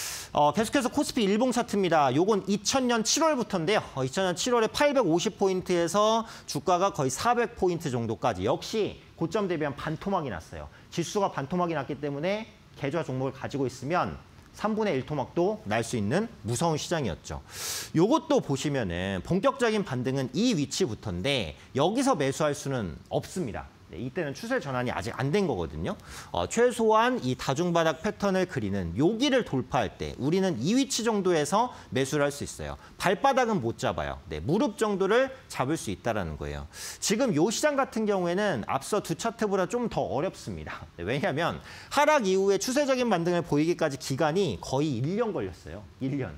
어, 계속해서 코스피 일봉 차트입니다. 요건 이천 년 칠월부터인데요. 어, 이천 년 칠월에 팔백오십 포인트에서 주가가 거의 사백 포인트 정도까지 역시 고점 대비한 반토막이 났어요. 지수가 반토막이 났기 때문에 계좌 종목을 가지고 있으면 삼분의 일 토막도 날 수 있는 무서운 시장이었죠. 요것도 보시면은 본격적인 반등은 이 위치부터인데 여기서 매수할 수는 없습니다. 네, 이때는 추세 전환이 아직 안 된 거거든요. 어, 최소한 이 다중바닥 패턴을 그리는 여기를 돌파할 때 우리는 이 위치 정도에서 매수를 할 수 있어요. 발바닥은 못 잡아요. 네, 무릎 정도를 잡을 수 있다는 거예요. 지금 요 시장 같은 경우에는 앞서 두 차트보다 좀 더 어렵습니다. 네, 왜냐하면 하락 이후에 추세적인 반등을 보이기까지 기간이 거의 일 년 걸렸어요. 일 년.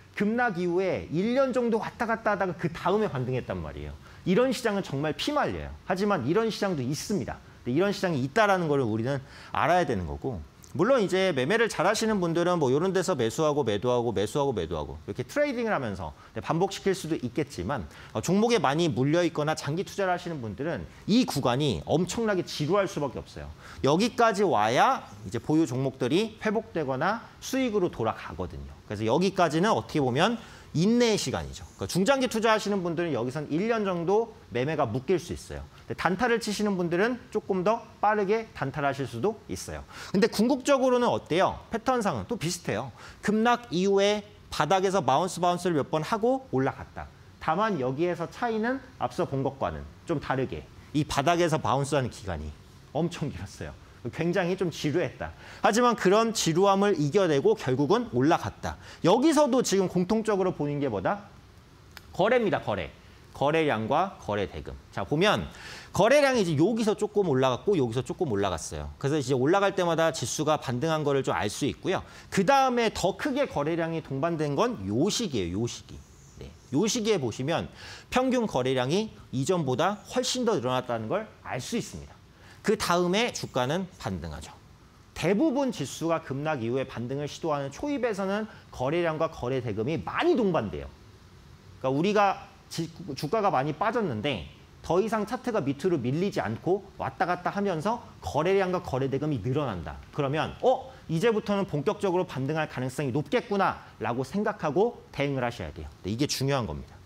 급락 이후에 일 년 정도 왔다 갔다 하다가 그 다음에 반등했단 말이에요. 이런 시장은 정말 피말려요. 하지만 이런 시장도 있습니다. 이런 시장이 있다라는 걸 우리는 알아야 되는 거고. 물론 이제 매매를 잘 하시는 분들은 뭐 이런 데서 매수하고 매도하고 매수하고 매도하고 이렇게 트레이딩을 하면서 반복시킬 수도 있겠지만 종목에 많이 물려 있거나 장기 투자를 하시는 분들은 이 구간이 엄청나게 지루할 수밖에 없어요. 여기까지 와야 이제 보유 종목들이 회복되거나 수익으로 돌아가거든요. 그래서 여기까지는 어떻게 보면 인내의 시간이죠. 그러니까 중장기 투자하시는 분들은 여기선 일 년 정도 매매가 묶일 수 있어요. 근데 단타를 치시는 분들은 조금 더 빠르게 단타를 하실 수도 있어요. 근데 궁극적으로는 어때요? 패턴상은 또 비슷해요. 급락 이후에 바닥에서 마운스 바운스를 몇 번 하고 올라갔다. 다만 여기에서 차이는 앞서 본 것과는 좀 다르게 이 바닥에서 바운스하는 기간이 엄청 길었어요. 굉장히 좀 지루했다. 하지만 그런 지루함을 이겨내고 결국은 올라갔다. 여기서도 지금 공통적으로 보는 게 뭐다? 거래입니다, 거래. 거래량과 거래 대금. 자, 보면 거래량이 이제 여기서 조금 올라갔고 여기서 조금 올라갔어요. 그래서 이제 올라갈 때마다 지수가 반등한 거를 좀 알 수 있고요. 그 다음에 더 크게 거래량이 동반된 건 요 시기예요, 요 시기. 네, 이 시기에 보시면 평균 거래량이 이전보다 훨씬 더 늘어났다는 걸 알 수 있습니다. 그 다음에 주가는 반등하죠. 대부분 지수가 급락 이후에 반등을 시도하는 초입에서는 거래량과 거래 대금이 많이 동반돼요. 그러니까 우리가 지, 주가가 많이 빠졌는데 더 이상 차트가 밑으로 밀리지 않고 왔다 갔다 하면서 거래량과 거래 대금이 늘어난다. 그러면 어? 이제부터는 본격적으로 반등할 가능성이 높겠구나라고 생각하고 대응을 하셔야 돼요. 이게 중요한 겁니다.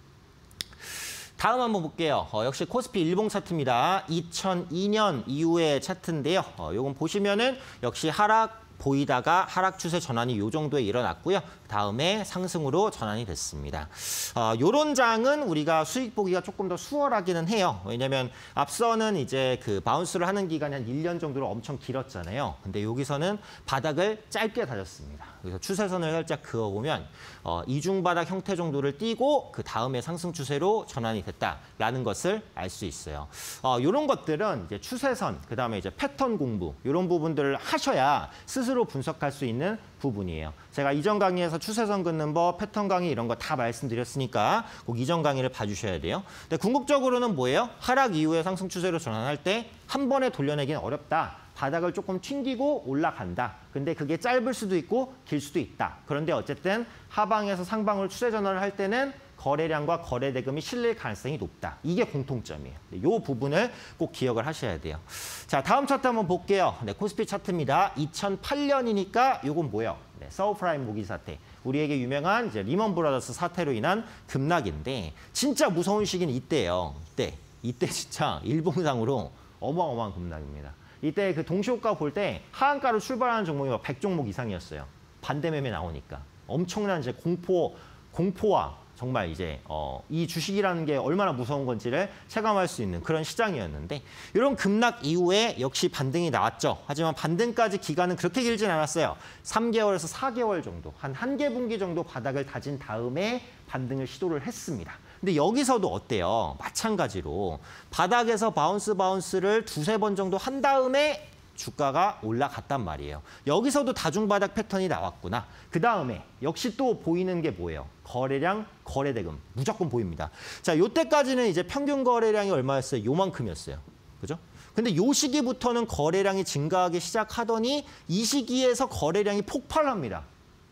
다음 한번 볼게요. 어, 역시 코스피 일봉 차트입니다. 이천이 년 이후의 차트인데요. 어, 요건 보시면은 역시 하락 보이다가 하락 추세 전환이 요 정도에 일어났고요. 다음에 상승으로 전환이 됐습니다. 어, 요런 장은 우리가 수익 보기가 조금 더 수월하기는 해요. 왜냐면 앞서는 이제 그 바운스를 하는 기간이 한 일 년 정도로 엄청 길었잖아요. 근데 여기서는 바닥을 짧게 다졌습니다. 그래서 추세선을 살짝 그어보면 어, 이중바닥 형태 정도를 띄고 그 다음에 상승 추세로 전환이 됐다라는 것을 알 수 있어요. 어, 이런 것들은 이제 추세선, 그 다음에 이제 패턴 공부 이런 부분들을 하셔야 스스로 분석할 수 있는 부분이에요. 제가 이전 강의에서 추세선 긋는 법, 패턴 강의 이런 거 다 말씀드렸으니까 꼭 이전 강의를 봐주셔야 돼요. 근데 궁극적으로는 뭐예요? 하락 이후에 상승 추세로 전환할 때 한 번에 돌려내기는 어렵다. 바닥을 조금 튕기고 올라간다. 근데 그게 짧을 수도 있고 길 수도 있다. 그런데 어쨌든 하방에서 상방으로 추세 전환을 할 때는 거래량과 거래 대금이 실릴 가능성이 높다. 이게 공통점이에요. 이 부분을 꼭 기억을 하셔야 돼요. 자, 다음 차트 한번 볼게요. 네, 코스피 차트입니다. 이천팔 년이니까 이건 뭐예요? 네, 서브프라임 모기 사태. 우리에게 유명한 이제 리먼 브라더스 사태로 인한 급락인데 진짜 무서운 시기는 이때예요. 이때. 이때 진짜 일봉상으로 어마어마한 급락입니다. 이때 그 동시호가 볼 때 하한가로 출발하는 종목이 백 종목 이상이었어요. 반대 매매 나오니까. 엄청난 이제 공포, 공포와 정말 이제 어, 이 주식이라는 게 얼마나 무서운 건지를 체감할 수 있는 그런 시장이었는데 이런 급락 이후에 역시 반등이 나왔죠. 하지만 반등까지 기간은 그렇게 길진 않았어요. 삼 개월에서 사 개월 정도, 한 한 개 분기 정도 바닥을 다진 다음에 반등을 시도를 했습니다. 근데 여기서도 어때요? 마찬가지로 바닥에서 바운스 바운스를 두세 번 정도 한 다음에 주가가 올라갔단 말이에요. 여기서도 다중바닥 패턴이 나왔구나. 그 다음에 역시 또 보이는 게 뭐예요? 거래량, 거래대금. 무조건 보입니다. 자, 요때까지는 이제 평균 거래량이 얼마였어요? 요만큼이었어요. 그죠? 근데 요 시기부터는 거래량이 증가하기 시작하더니 이 시기에서 거래량이 폭발합니다.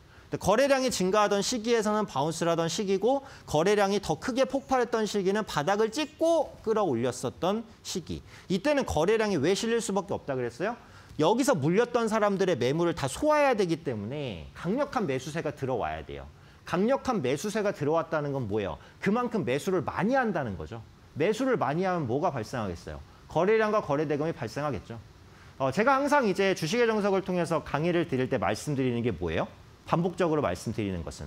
거래량이 증가하던 시기에서는 바운스를 하던 시기고 거래량이 더 크게 폭발했던 시기는 바닥을 찍고 끌어올렸었던 시기. 이때는 거래량이 왜 실릴 수밖에 없다 그랬어요? 여기서 물렸던 사람들의 매물을 다 소화해야 되기 때문에 강력한 매수세가 들어와야 돼요. 강력한 매수세가 들어왔다는 건 뭐예요? 그만큼 매수를 많이 한다는 거죠. 매수를 많이 하면 뭐가 발생하겠어요? 거래량과 거래대금이 발생하겠죠. 어, 제가 항상 이제 주식의 정석을 통해서 강의를 드릴 때 말씀드리는 게 뭐예요? 반복적으로 말씀드리는 것은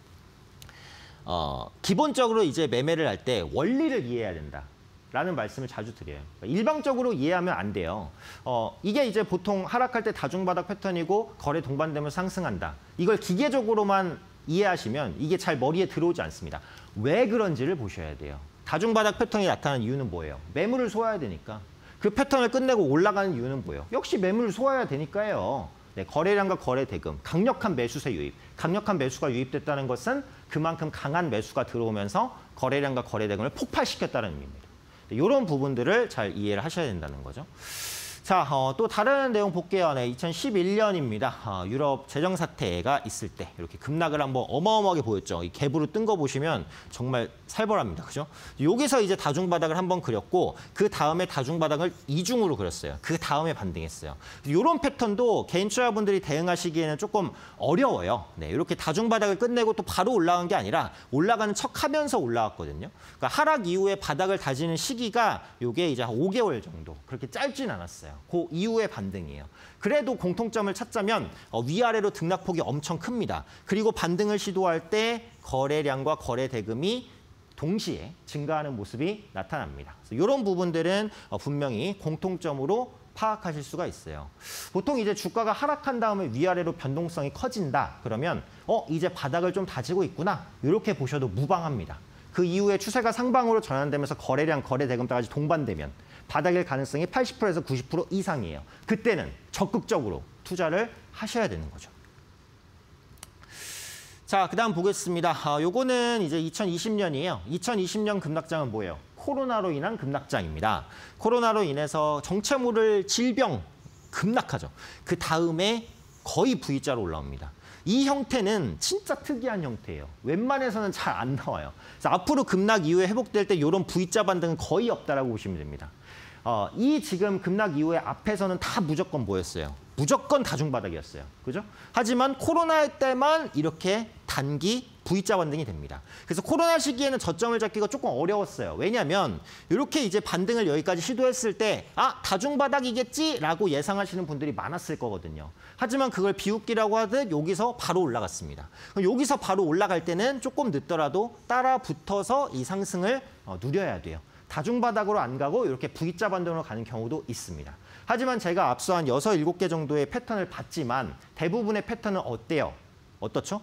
어, 기본적으로 이제 매매를 할 때 원리를 이해해야 된다라는 말씀을 자주 드려요. 일방적으로 이해하면 안 돼요. 어, 이게 이제 보통 하락할 때 다중바닥 패턴이고 거래 동반되면 상승한다. 이걸 기계적으로만 이해하시면 이게 잘 머리에 들어오지 않습니다. 왜 그런지를 보셔야 돼요. 다중바닥 패턴이 나타나는 이유는 뭐예요? 매물을 소화해야 되니까. 그 패턴을 끝내고 올라가는 이유는 뭐예요? 역시 매물을 소화해야 되니까요. 네, 거래량과 거래 대금, 강력한 매수세 유입. 강력한 매수가 유입됐다는 것은 그만큼 강한 매수가 들어오면서 거래량과 거래 대금을 폭발시켰다는 의미입니다. 네, 이런 부분들을 잘 이해를 하셔야 된다는 거죠. 자, 어, 또 다른 내용 볼게요. 네, 이천십일 년입니다. 어, 유럽 재정 사태가 있을 때 이렇게 급락을 한번 어마어마하게 보였죠. 이 갭으로 뜬 거 보시면 정말 살벌합니다. 그죠? 여기서 이제 다중바닥을 한번 그렸고 그 다음에 다중바닥을 이중으로 그렸어요. 그 다음에 반등했어요. 이런 패턴도 개인 투자분들이 대응하시기에는 조금 어려워요. 네, 이렇게 다중바닥을 끝내고 또 바로 올라간 게 아니라 올라가는 척하면서 올라왔거든요. 그러니까 하락 이후에 바닥을 다지는 시기가 이게 이제 한 오 개월 정도 그렇게 짧진 않았어요. 그 이후의 반등이에요. 그래도 공통점을 찾자면 어, 위아래로 등락폭이 엄청 큽니다. 그리고 반등을 시도할 때 거래량과 거래 대금이 동시에 증가하는 모습이 나타납니다. 그래서 이런 부분들은 어, 분명히 공통점으로 파악하실 수가 있어요. 보통 이제 주가가 하락한 다음에 위아래로 변동성이 커진다. 그러면 어 이제 바닥을 좀 다지고 있구나. 이렇게 보셔도 무방합니다. 그 이후에 추세가 상방으로 전환되면서 거래량, 거래 대금까지 동반되면 바닥일 가능성이 팔십 퍼센트에서 구십 퍼센트 이상이에요. 그때는 적극적으로 투자를 하셔야 되는 거죠. 자, 그다음 보겠습니다. 아, 요거는 이제 이천이십 년이에요. 이천이십 년 급락장은 뭐예요? 코로나로 인한 급락장입니다. 코로나로 인해서 정체모를 질병 급락하죠. 그 다음에 거의 V자로 올라옵니다. 이 형태는 진짜 특이한 형태예요. 웬만해서는 잘 안 나와요. 그래서 앞으로 급락 이후에 회복될 때 이런 V자 반등은 거의 없다라고 보시면 됩니다. 어, 이 지금 급락 이후에 앞에서는 다 무조건 뭐였어요? 무조건 다중바닥이었어요. 그죠? 하지만 코로나 때만 이렇게 단기 V자 반등이 됩니다. 그래서 코로나 시기에는 저점을 잡기가 조금 어려웠어요. 왜냐하면 이렇게 이제 반등을 여기까지 시도했을 때 아, 다중바닥이겠지라고 예상하시는 분들이 많았을 거거든요. 하지만 그걸 비웃기라고 하듯 여기서 바로 올라갔습니다. 여기서 바로 올라갈 때는 조금 늦더라도 따라 붙어서 이 상승을 어, 누려야 돼요. 다중바닥으로 안 가고 이렇게 V자 반등으로 가는 경우도 있습니다. 하지만 제가 앞서 한 여섯, 일곱 개 정도의 패턴을 봤지만 대부분의 패턴은 어때요? 어떻죠?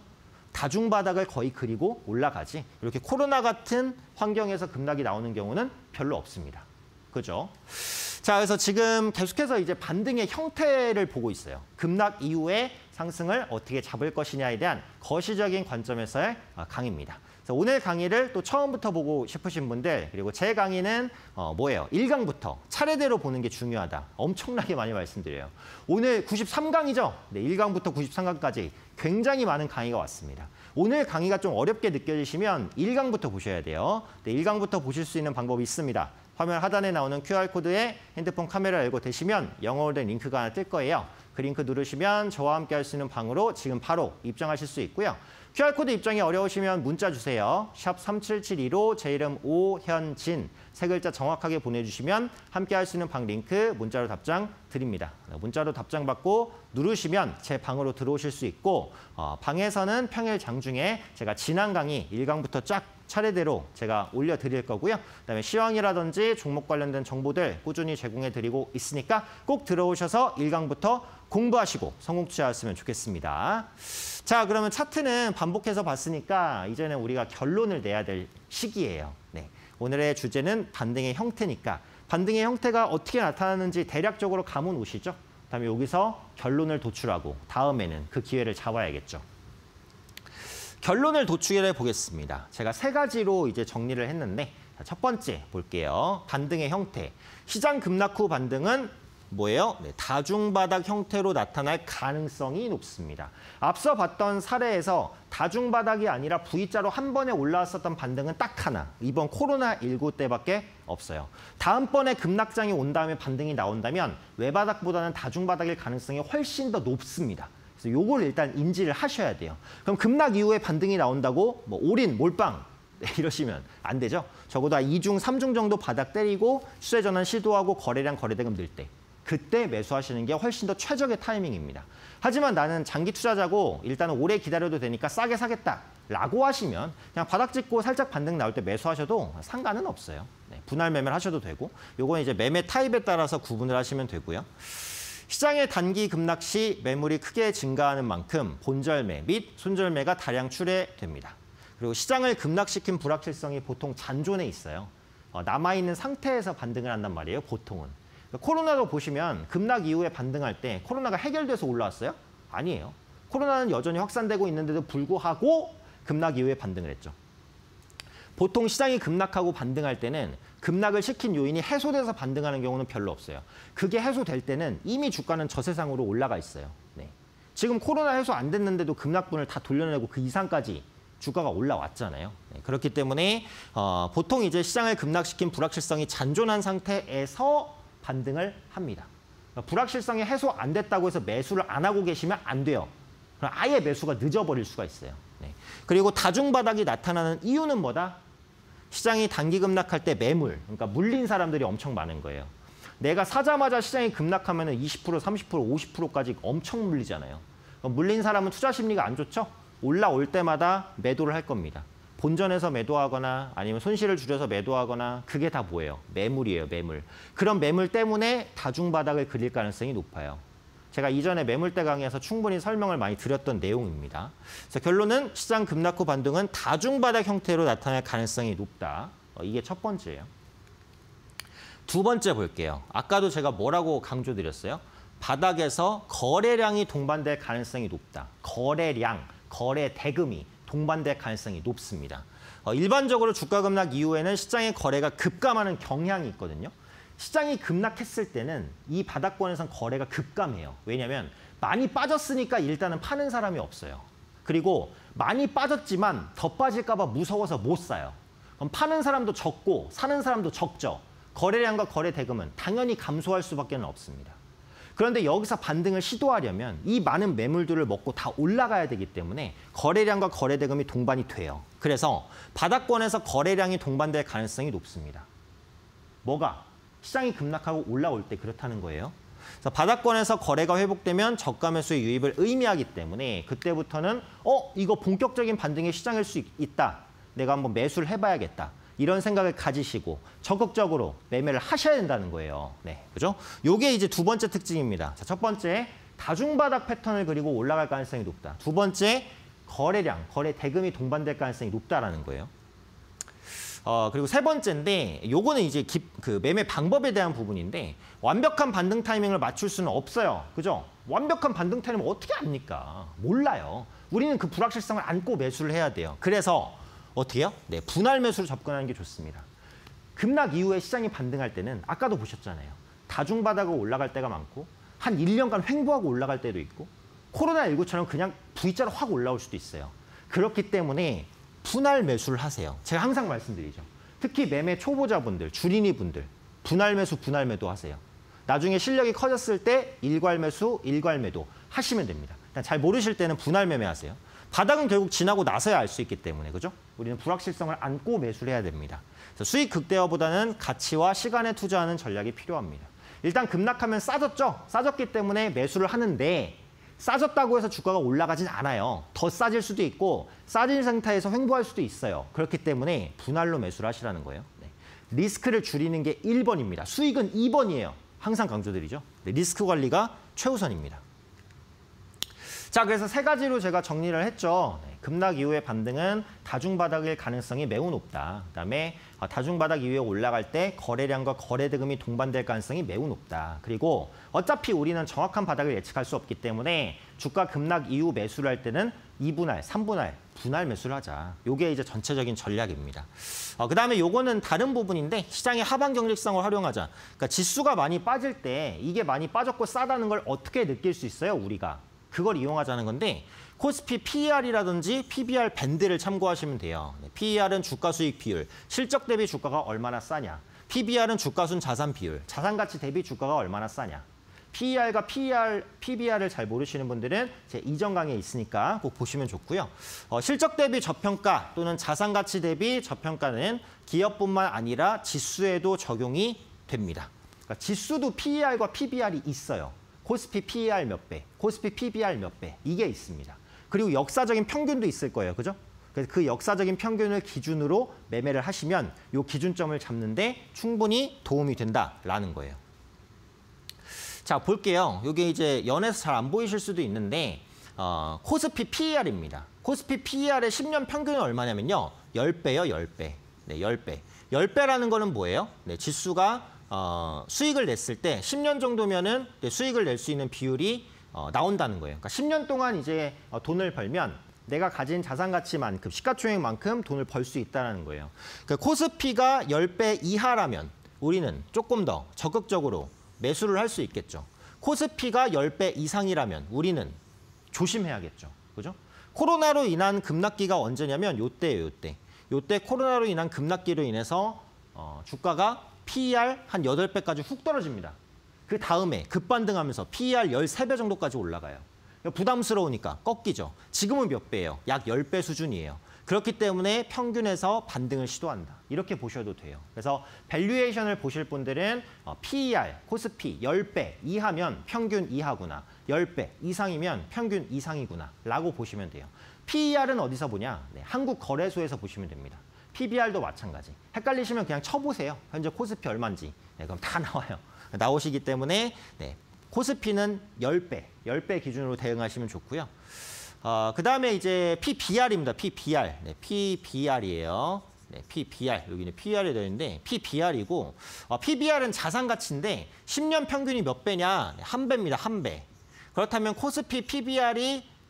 다중바닥을 거의 그리고 올라가지 이렇게 코로나 같은 환경에서 급락이 나오는 경우는 별로 없습니다. 그죠? 자, 그래서 지금 계속해서 이제 반등의 형태를 보고 있어요. 급락 이후에 상승을 어떻게 잡을 것이냐에 대한 거시적인 관점에서의 강의입니다. 그래서 오늘 강의를 또 처음부터 보고 싶으신 분들, 그리고 제 강의는 어, 뭐예요? 일 강부터 차례대로 보는 게 중요하다. 엄청나게 많이 말씀드려요. 오늘 구십삼 강이죠? 네, 일 강부터 구십삼 강까지 굉장히 많은 강의가 왔습니다. 오늘 강의가 좀 어렵게 느껴지시면 일 강부터 보셔야 돼요. 네, 일 강부터 보실 수 있는 방법이 있습니다. 화면 하단에 나오는 큐알코드에 핸드폰 카메라 열고 되시면 영어로 된 링크가 하나 뜰 거예요. 그 링크 누르시면 저와 함께 할 수 있는 방으로 지금 바로 입장하실 수 있고요. 큐알코드 입장이 어려우시면 문자 주세요. 샵 삼칠칠이로 제 이름 오현진 세 글자 정확하게 보내주시면 함께 할 수 있는 방 링크 문자로 답장 드립니다. 문자로 답장 받고 누르시면 제 방으로 들어오실 수 있고 어, 방에서는 평일 장중에 제가 지난 강의 일 강부터 쫙 차례대로 제가 올려드릴 거고요. 그다음에 시황이라든지 종목 관련된 정보들 꾸준히 제공해드리고 있으니까 꼭 들어오셔서 일 강부터 공부하시고 성공 투자하셨으면 좋겠습니다. 자, 그러면 차트는 반복해서 봤으니까 이제는 우리가 결론을 내야 될 시기예요. 네, 오늘의 주제는 반등의 형태니까 반등의 형태가 어떻게 나타나는지 대략적으로 감은 오시죠? 그다음에 여기서 결론을 도출하고 다음에는 그 기회를 잡아야겠죠. 결론을 도출해 보겠습니다. 제가 세 가지로 이제 정리를 했는데 첫 번째 볼게요. 반등의 형태. 시장 급락 후 반등은 뭐예요? 네, 다중바닥 형태로 나타날 가능성이 높습니다. 앞서 봤던 사례에서 다중바닥이 아니라 V자로 한 번에 올라왔었던 반등은 딱 하나. 이번 코로나 십구 때밖에 없어요. 다음번에 급락장이 온 다음에 반등이 나온다면 외바닥보다는 다중바닥일 가능성이 훨씬 더 높습니다. 그래서 요걸 일단 인지를 하셔야 돼요. 그럼 급락 이후에 반등이 나온다고 뭐 올인, 몰빵 네, 이러시면 안 되죠. 적어도 이 중, 삼 중 정도 바닥 때리고 시세 전환 시도하고 거래량, 거래대금 늘 때. 그때 매수하시는 게 훨씬 더 최적의 타이밍입니다. 하지만 나는 장기 투자자고 일단은 오래 기다려도 되니까 싸게 사겠다라고 하시면 그냥 바닥 찍고 살짝 반등 나올 때 매수하셔도 상관은 없어요. 네, 분할 매매를 하셔도 되고 요건 이제 매매 타입에 따라서 구분을 하시면 되고요. 시장의 단기 급락 시 매물이 크게 증가하는 만큼 본절매 및 손절매가 다량 출회됩니다. 그리고 시장을 급락시킨 불확실성이 보통 잔존에 있어요. 어, 남아있는 상태에서 반등을 한단 말이에요, 보통은. 코로나도 보시면 급락 이후에 반등할 때 코로나가 해결돼서 올라왔어요? 아니에요. 코로나는 여전히 확산되고 있는데도 불구하고 급락 이후에 반등을 했죠. 보통 시장이 급락하고 반등할 때는 급락을 시킨 요인이 해소돼서 반등하는 경우는 별로 없어요. 그게 해소될 때는 이미 주가는 저세상으로 올라가 있어요. 네. 지금 코로나 해소 안 됐는데도 급락분을 다 돌려내고 그 이상까지 주가가 올라왔잖아요. 네. 그렇기 때문에 어, 보통 이제 시장을 급락시킨 불확실성이 잔존한 상태에서 반등을 합니다. 그러니까 불확실성이 해소 안 됐다고 해서 매수를 안 하고 계시면 안 돼요. 그럼 아예 매수가 늦어버릴 수가 있어요. 네. 그리고 다중바닥이 나타나는 이유는 뭐다? 시장이 단기 급락할 때 매물, 그러니까 물린 사람들이 엄청 많은 거예요. 내가 사자마자 시장이 급락하면 이십 퍼센트, 삼십 퍼센트, 오십 퍼센트까지 엄청 물리잖아요. 물린 사람은 투자 심리가 안 좋죠? 올라올 때마다 매도를 할 겁니다. 본전에서 매도하거나 아니면 손실을 줄여서 매도하거나 그게 다 뭐예요? 매물이에요, 매물. 그런 매물 때문에 다중바닥을 그릴 가능성이 높아요. 제가 이전에 매물대 강의에서 충분히 설명을 많이 드렸던 내용입니다. 그래서 결론은 시장 급락 후 반등은 다중바닥 형태로 나타날 가능성이 높다. 어, 이게 첫 번째예요. 두 번째 볼게요. 아까도 제가 뭐라고 강조드렸어요? 바닥에서 거래량이 동반될 가능성이 높다. 거래량, 거래 대금이 동반될 가능성이 높습니다. 어, 일반적으로 주가 급락 이후에는 시장의 거래가 급감하는 경향이 있거든요. 시장이 급락했을 때는 이 바닥권에선 거래가 급감해요. 왜냐하면 많이 빠졌으니까 일단은 파는 사람이 없어요. 그리고 많이 빠졌지만 더 빠질까 봐 무서워서 못 사요. 그럼 파는 사람도 적고 사는 사람도 적죠. 거래량과 거래 대금은 당연히 감소할 수밖에 없습니다. 그런데 여기서 반등을 시도하려면 이 많은 매물들을 먹고 다 올라가야 되기 때문에 거래량과 거래 대금이 동반이 돼요. 그래서 바닥권에서 거래량이 동반될 가능성이 높습니다. 뭐가? 시장이 급락하고 올라올 때 그렇다는 거예요. 그래서 바닥권에서 거래가 회복되면 저가 매수의 유입을 의미하기 때문에 그때부터는 어? 이거 본격적인 반등의 시장일 수 있다. 내가 한번 매수를 해봐야겠다. 이런 생각을 가지시고 적극적으로 매매를 하셔야 된다는 거예요. 네, 그죠? 요게 이제 두 번째 특징입니다. 자, 첫 번째, 다중바닥 패턴을 그리고 올라갈 가능성이 높다. 두 번째, 거래량, 거래 대금이 동반될 가능성이 높다라는 거예요. 어, 그리고 세 번째인데 요거는 이제 기, 그 매매 방법에 대한 부분인데 완벽한 반등 타이밍을 맞출 수는 없어요. 그죠? 완벽한 반등 타이밍을 어떻게 압니까? 몰라요. 우리는 그 불확실성을 안고 매수를 해야 돼요. 그래서 어떻게 해요? 네, 분할 매수로 접근하는 게 좋습니다. 급락 이후에 시장이 반등할 때는 아까도 보셨잖아요. 다중바닥으로 올라갈 때가 많고 한 일 년간 횡보하고 올라갈 때도 있고 코로나십구처럼 그냥 V자로 확 올라올 수도 있어요. 그렇기 때문에 분할 매수를 하세요. 제가 항상 말씀드리죠. 특히 매매 초보자분들, 주린이 분들 분할 매수, 분할 매도 하세요. 나중에 실력이 커졌을 때 일괄 매수, 일괄 매도 하시면 됩니다. 잘 모르실 때는 분할 매매하세요. 바닥은 결국 지나고 나서야 알 수 있기 때문에, 그죠? 우리는 불확실성을 안고 매수를 해야 됩니다. 그래서 수익 극대화보다는 가치와 시간에 투자하는 전략이 필요합니다. 일단 급락하면 싸졌죠? 싸졌기 때문에 매수를 하는데 싸졌다고 해서 주가가 올라가진 않아요. 더 싸질 수도 있고 싸진 상태에서 횡보할 수도 있어요. 그렇기 때문에 분할로 매수를 하시라는 거예요. 네. 리스크를 줄이는 게 일 번입니다. 수익은 이 번이에요. 항상 강조드리죠. 네, 리스크 관리가 최우선입니다. 자, 그래서 세 가지로 제가 정리를 했죠. 네, 급락 이후의 반등은 다중바닥일 가능성이 매우 높다. 그다음에 다중바닥 이후에 올라갈 때 거래량과 거래 대금이 동반될 가능성이 매우 높다. 그리고 어차피 우리는 정확한 바닥을 예측할 수 없기 때문에 주가 급락 이후 매수를 할 때는 이 분할, 삼 분할, 분할 매수를 하자. 요게 이제 전체적인 전략입니다. 어, 그다음에 요거는 다른 부분인데 시장의 하방 경직성을 활용하자. 그러니까 지수가 많이 빠질 때 이게 많이 빠졌고 싸다는 걸 어떻게 느낄 수 있어요, 우리가? 그걸 이용하자는 건데 코스피 피이알이라든지 피비알 밴드를 참고하시면 돼요. 피이알은 주가 수익 비율, 실적 대비 주가가 얼마나 싸냐. 피비알은 주가 순 자산 비율, 자산 가치 대비 주가가 얼마나 싸냐. 피이알과 피이알, 피비알을 잘 모르시는 분들은 제 이전 강의에 있으니까 꼭 보시면 좋고요. 어, 실적 대비 저평가 또는 자산 가치 대비 저평가는 기업뿐만 아니라 지수에도 적용이 됩니다. 그러니까 지수도 피이알과 피비알이 있어요. 코스피 피이알 몇 배, 코스피 피비알 몇 배, 이게 있습니다. 그리고 역사적인 평균도 있을 거예요. 그죠? 그래서 그 역사적인 평균을 기준으로 매매를 하시면 이 기준점을 잡는 데 충분히 도움이 된다라는 거예요. 자, 볼게요. 이게 이제 연에서 잘 안 보이실 수도 있는데 어, 코스피 피이알입니다. 코스피 피이알의 십 년 평균이 얼마냐면요. 십 배요, 십 배. 네, 십 배. 십 배라는 거는 뭐예요? 네, 지수가 어, 수익을 냈을 때 십 년 정도면은 수익을 낼 수 있는 비율이 어, 나온다는 거예요. 그러니까 십 년 동안 이제 어, 돈을 벌면 내가 가진 자산 가치만큼, 시가총액만큼 돈을 벌 수 있다는 거예요. 그러니까 코스피가 십 배 이하라면 우리는 조금 더 적극적으로 매수를 할 수 있겠죠. 코스피가 십 배 이상이라면 우리는 조심해야겠죠. 그죠? 코로나로 인한 급락기가 언제냐면 요때예요, 요때. 요때 코로나로 인한 급락기로 인해서 어, 주가가 피이알 한 여덟 배까지 훅 떨어집니다. 그 다음에 급반등하면서 피이알 십삼 배 정도까지 올라가요. 부담스러우니까 꺾이죠. 지금은 몇 배예요? 약 십 배 수준이에요. 그렇기 때문에 평균에서 반등을 시도한다. 이렇게 보셔도 돼요. 그래서 밸류에이션을 보실 분들은 피이알, 코스피 십 배 이하면 평균 이하구나. 십 배 이상이면 평균 이상이구나. 라고 보시면 돼요. 피이알은 어디서 보냐? 네, 한국거래소에서 보시면 됩니다. 피비알도 마찬가지. 헷갈리시면 그냥 쳐보세요. 현재 코스피 얼마인지. 네, 그럼 다 나와요. 나오시기 때문에 네, 코스피는 십 배, 십 배 기준으로 대응하시면 좋고요. 어, 그다음에 이제 피비알입니다. 피비알. 네, 피비알이에요. 네, 피비알. 여기는 피이알이 되어 있는데 피비알이고 어, 피비알은 자산 가치인데 십 년 평균이 몇 배냐? 네, 한 배입니다. 한 배. 그렇다면 코스피 피비알이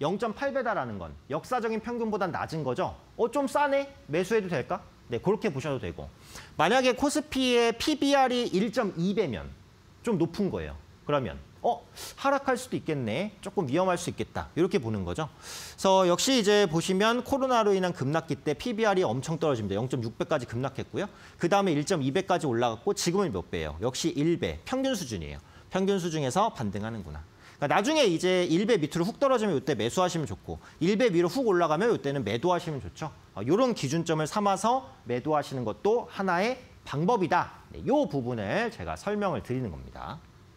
영 점 팔 배다라는 건 역사적인 평균보다 낮은 거죠. 어, 좀 싸네? 매수해도 될까? 네, 그렇게 보셔도 되고. 만약에 코스피의 피비알이 일 점 이 배면 좀 높은 거예요. 그러면 어, 하락할 수도 있겠네. 조금 위험할 수 있겠다. 이렇게 보는 거죠. 그래서 역시 이제 보시면 코로나로 인한 급락기 때 피비알이 엄청 떨어집니다. 영 점 육 배까지 급락했고요. 그다음에 일 점 이 배까지 올라갔고 지금은 몇 배예요? 역시 일 배, 평균 수준이에요. 평균 수준에서 반등하는구나. 그러니까 나중에 이제 일 배 밑으로 훅 떨어지면 이때 매수하시면 좋고 일 배 위로 훅 올라가면 이때는 매도하시면 좋죠. 이런 기준점을 삼아서 매도하시는 것도 하나의 방법이다. 네, 이 부분을 제가 설명을 드리는 겁니다.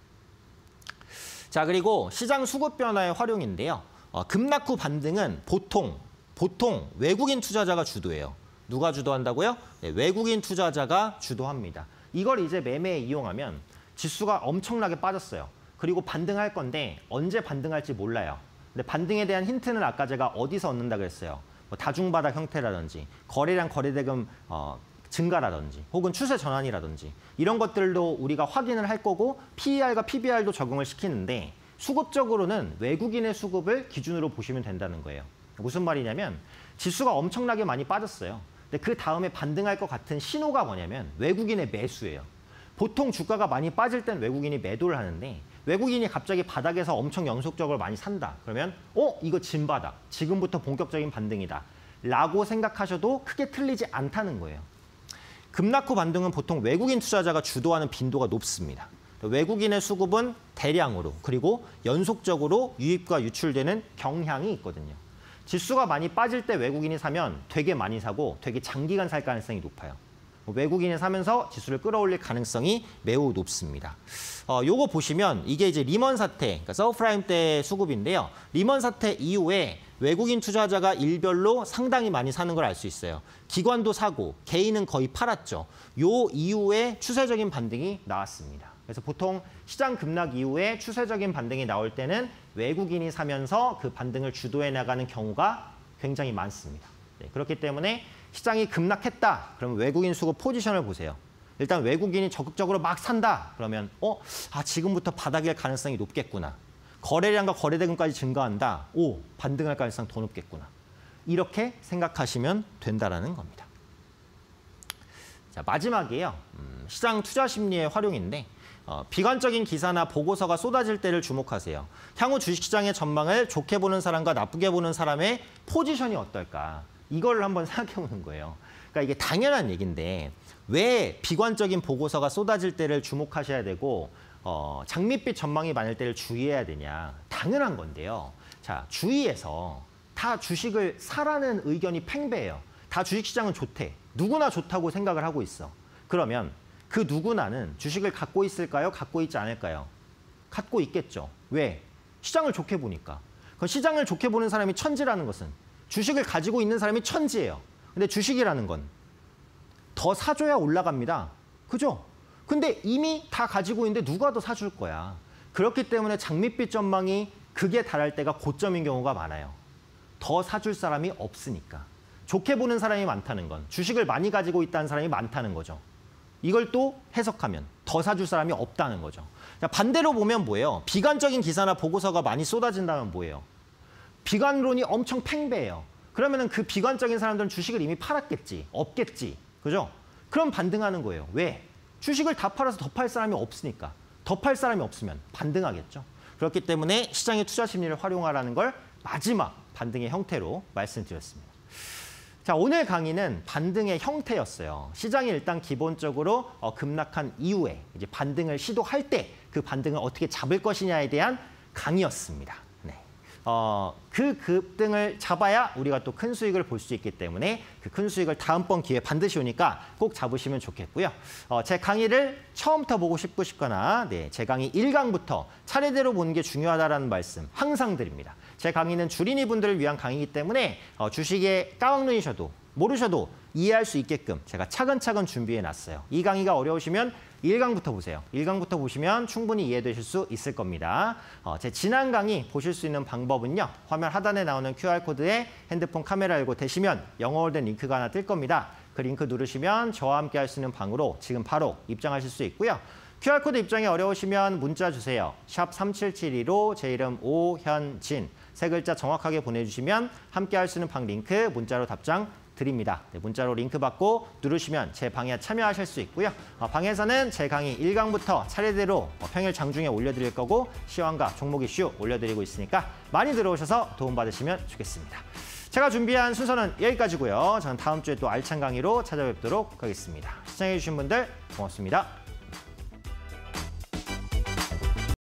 자, 그리고 시장 수급 변화의 활용인데요. 어, 급락 후 반등은 보통 보통 외국인 투자자가 주도해요. 누가 주도한다고요? 네, 외국인 투자자가 주도합니다. 이걸 이제 매매에 이용하면 지수가 엄청나게 빠졌어요. 그리고 반등할 건데 언제 반등할지 몰라요. 근데 반등에 대한 힌트는 아까 제가 어디서 얻는다 그랬어요. 뭐 다중바닥 형태라든지 거래량 거래대금 어, 증가라든지 혹은 추세 전환이라든지 이런 것들도 우리가 확인을 할 거고 피이알과 피비알도 적용을 시키는데 수급적으로는 외국인의 수급을 기준으로 보시면 된다는 거예요. 무슨 말이냐면 지수가 엄청나게 많이 빠졌어요. 근데 그 다음에 반등할 것 같은 신호가 뭐냐면 외국인의 매수예요. 보통 주가가 많이 빠질 땐 외국인이 매도를 하는데 외국인이 갑자기 바닥에서 엄청 연속적으로 많이 산다. 그러면 어? 이거 진바닥. 지금부터 본격적인 반등이다. 라고 생각하셔도 크게 틀리지 않다는 거예요. 급락 후 반등은 보통 외국인 투자자가 주도하는 빈도가 높습니다. 외국인의 수급은 대량으로 그리고 연속적으로 유입과 유출되는 경향이 있거든요. 지수가 많이 빠질 때 외국인이 사면 되게 많이 사고 되게 장기간 살 가능성이 높아요. 외국인이 사면서 지수를 끌어올릴 가능성이 매우 높습니다. 어, 요거 보시면 이게 이제 리먼 사태, 그러니까 서브프라임 때 수급인데요. 리먼 사태 이후에 외국인 투자자가 일별로 상당히 많이 사는 걸 알 수 있어요. 기관도 사고 개인은 거의 팔았죠. 요 이후에 추세적인 반등이 나왔습니다. 그래서 보통 시장 급락 이후에 추세적인 반등이 나올 때는 외국인이 사면서 그 반등을 주도해 나가는 경우가 굉장히 많습니다. 네, 그렇기 때문에 시장이 급락했다. 그러면 외국인 수급 포지션을 보세요. 일단 외국인이 적극적으로 막 산다. 그러면 어, 아 지금부터 바닥일 가능성이 높겠구나. 거래량과 거래대금까지 증가한다. 오, 반등할 가능성 더 높겠구나. 이렇게 생각하시면 된다라는 겁니다. 자, 마지막이에요. 음, 시장 투자 심리의 활용인데 어, 비관적인 기사나 보고서가 쏟아질 때를 주목하세요. 향후 주식시장의 전망을 좋게 보는 사람과 나쁘게 보는 사람의 포지션이 어떨까? 이걸 한번 생각해 보는 거예요. 그러니까 이게 당연한 얘기인데 왜 비관적인 보고서가 쏟아질 때를 주목하셔야 되고 어, 장밋빛 전망이 많을 때를 주의해야 되냐. 당연한 건데요. 자, 주위에서 다 주식을 사라는 의견이 팽배해요. 다 주식시장은 좋대. 누구나 좋다고 생각을 하고 있어. 그러면 그 누구나는 주식을 갖고 있을까요? 갖고 있지 않을까요? 갖고 있겠죠. 왜? 시장을 좋게 보니까. 그럼 시장을 좋게 보는 사람이 천지라는 것은 주식을 가지고 있는 사람이 천지예요. 근데 주식이라는 건 더 사줘야 올라갑니다. 그죠? 근데 이미 다 가지고 있는데 누가 더 사줄 거야. 그렇기 때문에 장밋빛 전망이 극에 달할 때가 고점인 경우가 많아요. 더 사줄 사람이 없으니까. 좋게 보는 사람이 많다는 건 주식을 많이 가지고 있다는 사람이 많다는 거죠. 이걸 또 해석하면 더 사줄 사람이 없다는 거죠. 반대로 보면 뭐예요? 비관적인 기사나 보고서가 많이 쏟아진다면 뭐예요? 비관론이 엄청 팽배해요. 그러면 그 비관적인 사람들은 주식을 이미 팔았겠지. 없겠지. 그죠? 그럼 반등하는 거예요. 왜? 주식을 다 팔아서 더 팔 사람이 없으니까. 더 팔 사람이 없으면 반등하겠죠. 그렇기 때문에 시장의 투자 심리를 활용하라는 걸 마지막 반등의 형태로 말씀드렸습니다. 자, 오늘 강의는 반등의 형태였어요. 시장이 일단 기본적으로 어, 급락한 이후에 이제 반등을 시도할 때 그 반등을 어떻게 잡을 것이냐에 대한 강의였습니다. 네. 어, 그 급등을 잡아야 우리가 또 큰 수익을 볼 수 있기 때문에 그 큰 수익을 다음번 기회에 반드시 오니까 꼭 잡으시면 좋겠고요. 어, 제 강의를 처음부터 보고 싶으시거나 네, 제 강의 일 강부터 차례대로 보는 게 중요하다는 말씀 항상 드립니다. 제 강의는 주린이 분들을 위한 강의이기 때문에 어, 주식에 까막눈이셔도 모르셔도 이해할 수 있게끔 제가 차근차근 준비해놨어요. 이 강의가 어려우시면 일 강부터 보세요. 일 강부터 보시면 충분히 이해되실 수 있을 겁니다. 어, 제 지난 강의 보실 수 있는 방법은요. 화면 하단에 나오는 큐알코드에 핸드폰 카메라 열고 대시면 영어로 된 링크가 하나 뜰 겁니다. 그 링크 누르시면 저와 함께 할 수 있는 방으로 지금 바로 입장하실 수 있고요. 큐알코드 입장이 어려우시면 문자 주세요. 샵 삼칠칠이로 제 이름 오현진. 세 글자 정확하게 보내주시면 함께 할 수 있는 방 링크 문자로 답장 드립니다. 네, 문자로 링크 받고 누르시면 제 방에 참여하실 수 있고요. 어, 방에서는 제 강의 일 강부터 차례대로 어, 평일 장중에 올려드릴 거고 시황과 종목 이슈 올려드리고 있으니까 많이 들어오셔서 도움받으시면 좋겠습니다. 제가 준비한 순서는 여기까지고요. 저는 다음 주에 또 알찬 강의로 찾아뵙도록 하겠습니다. 시청해주신 분들 고맙습니다.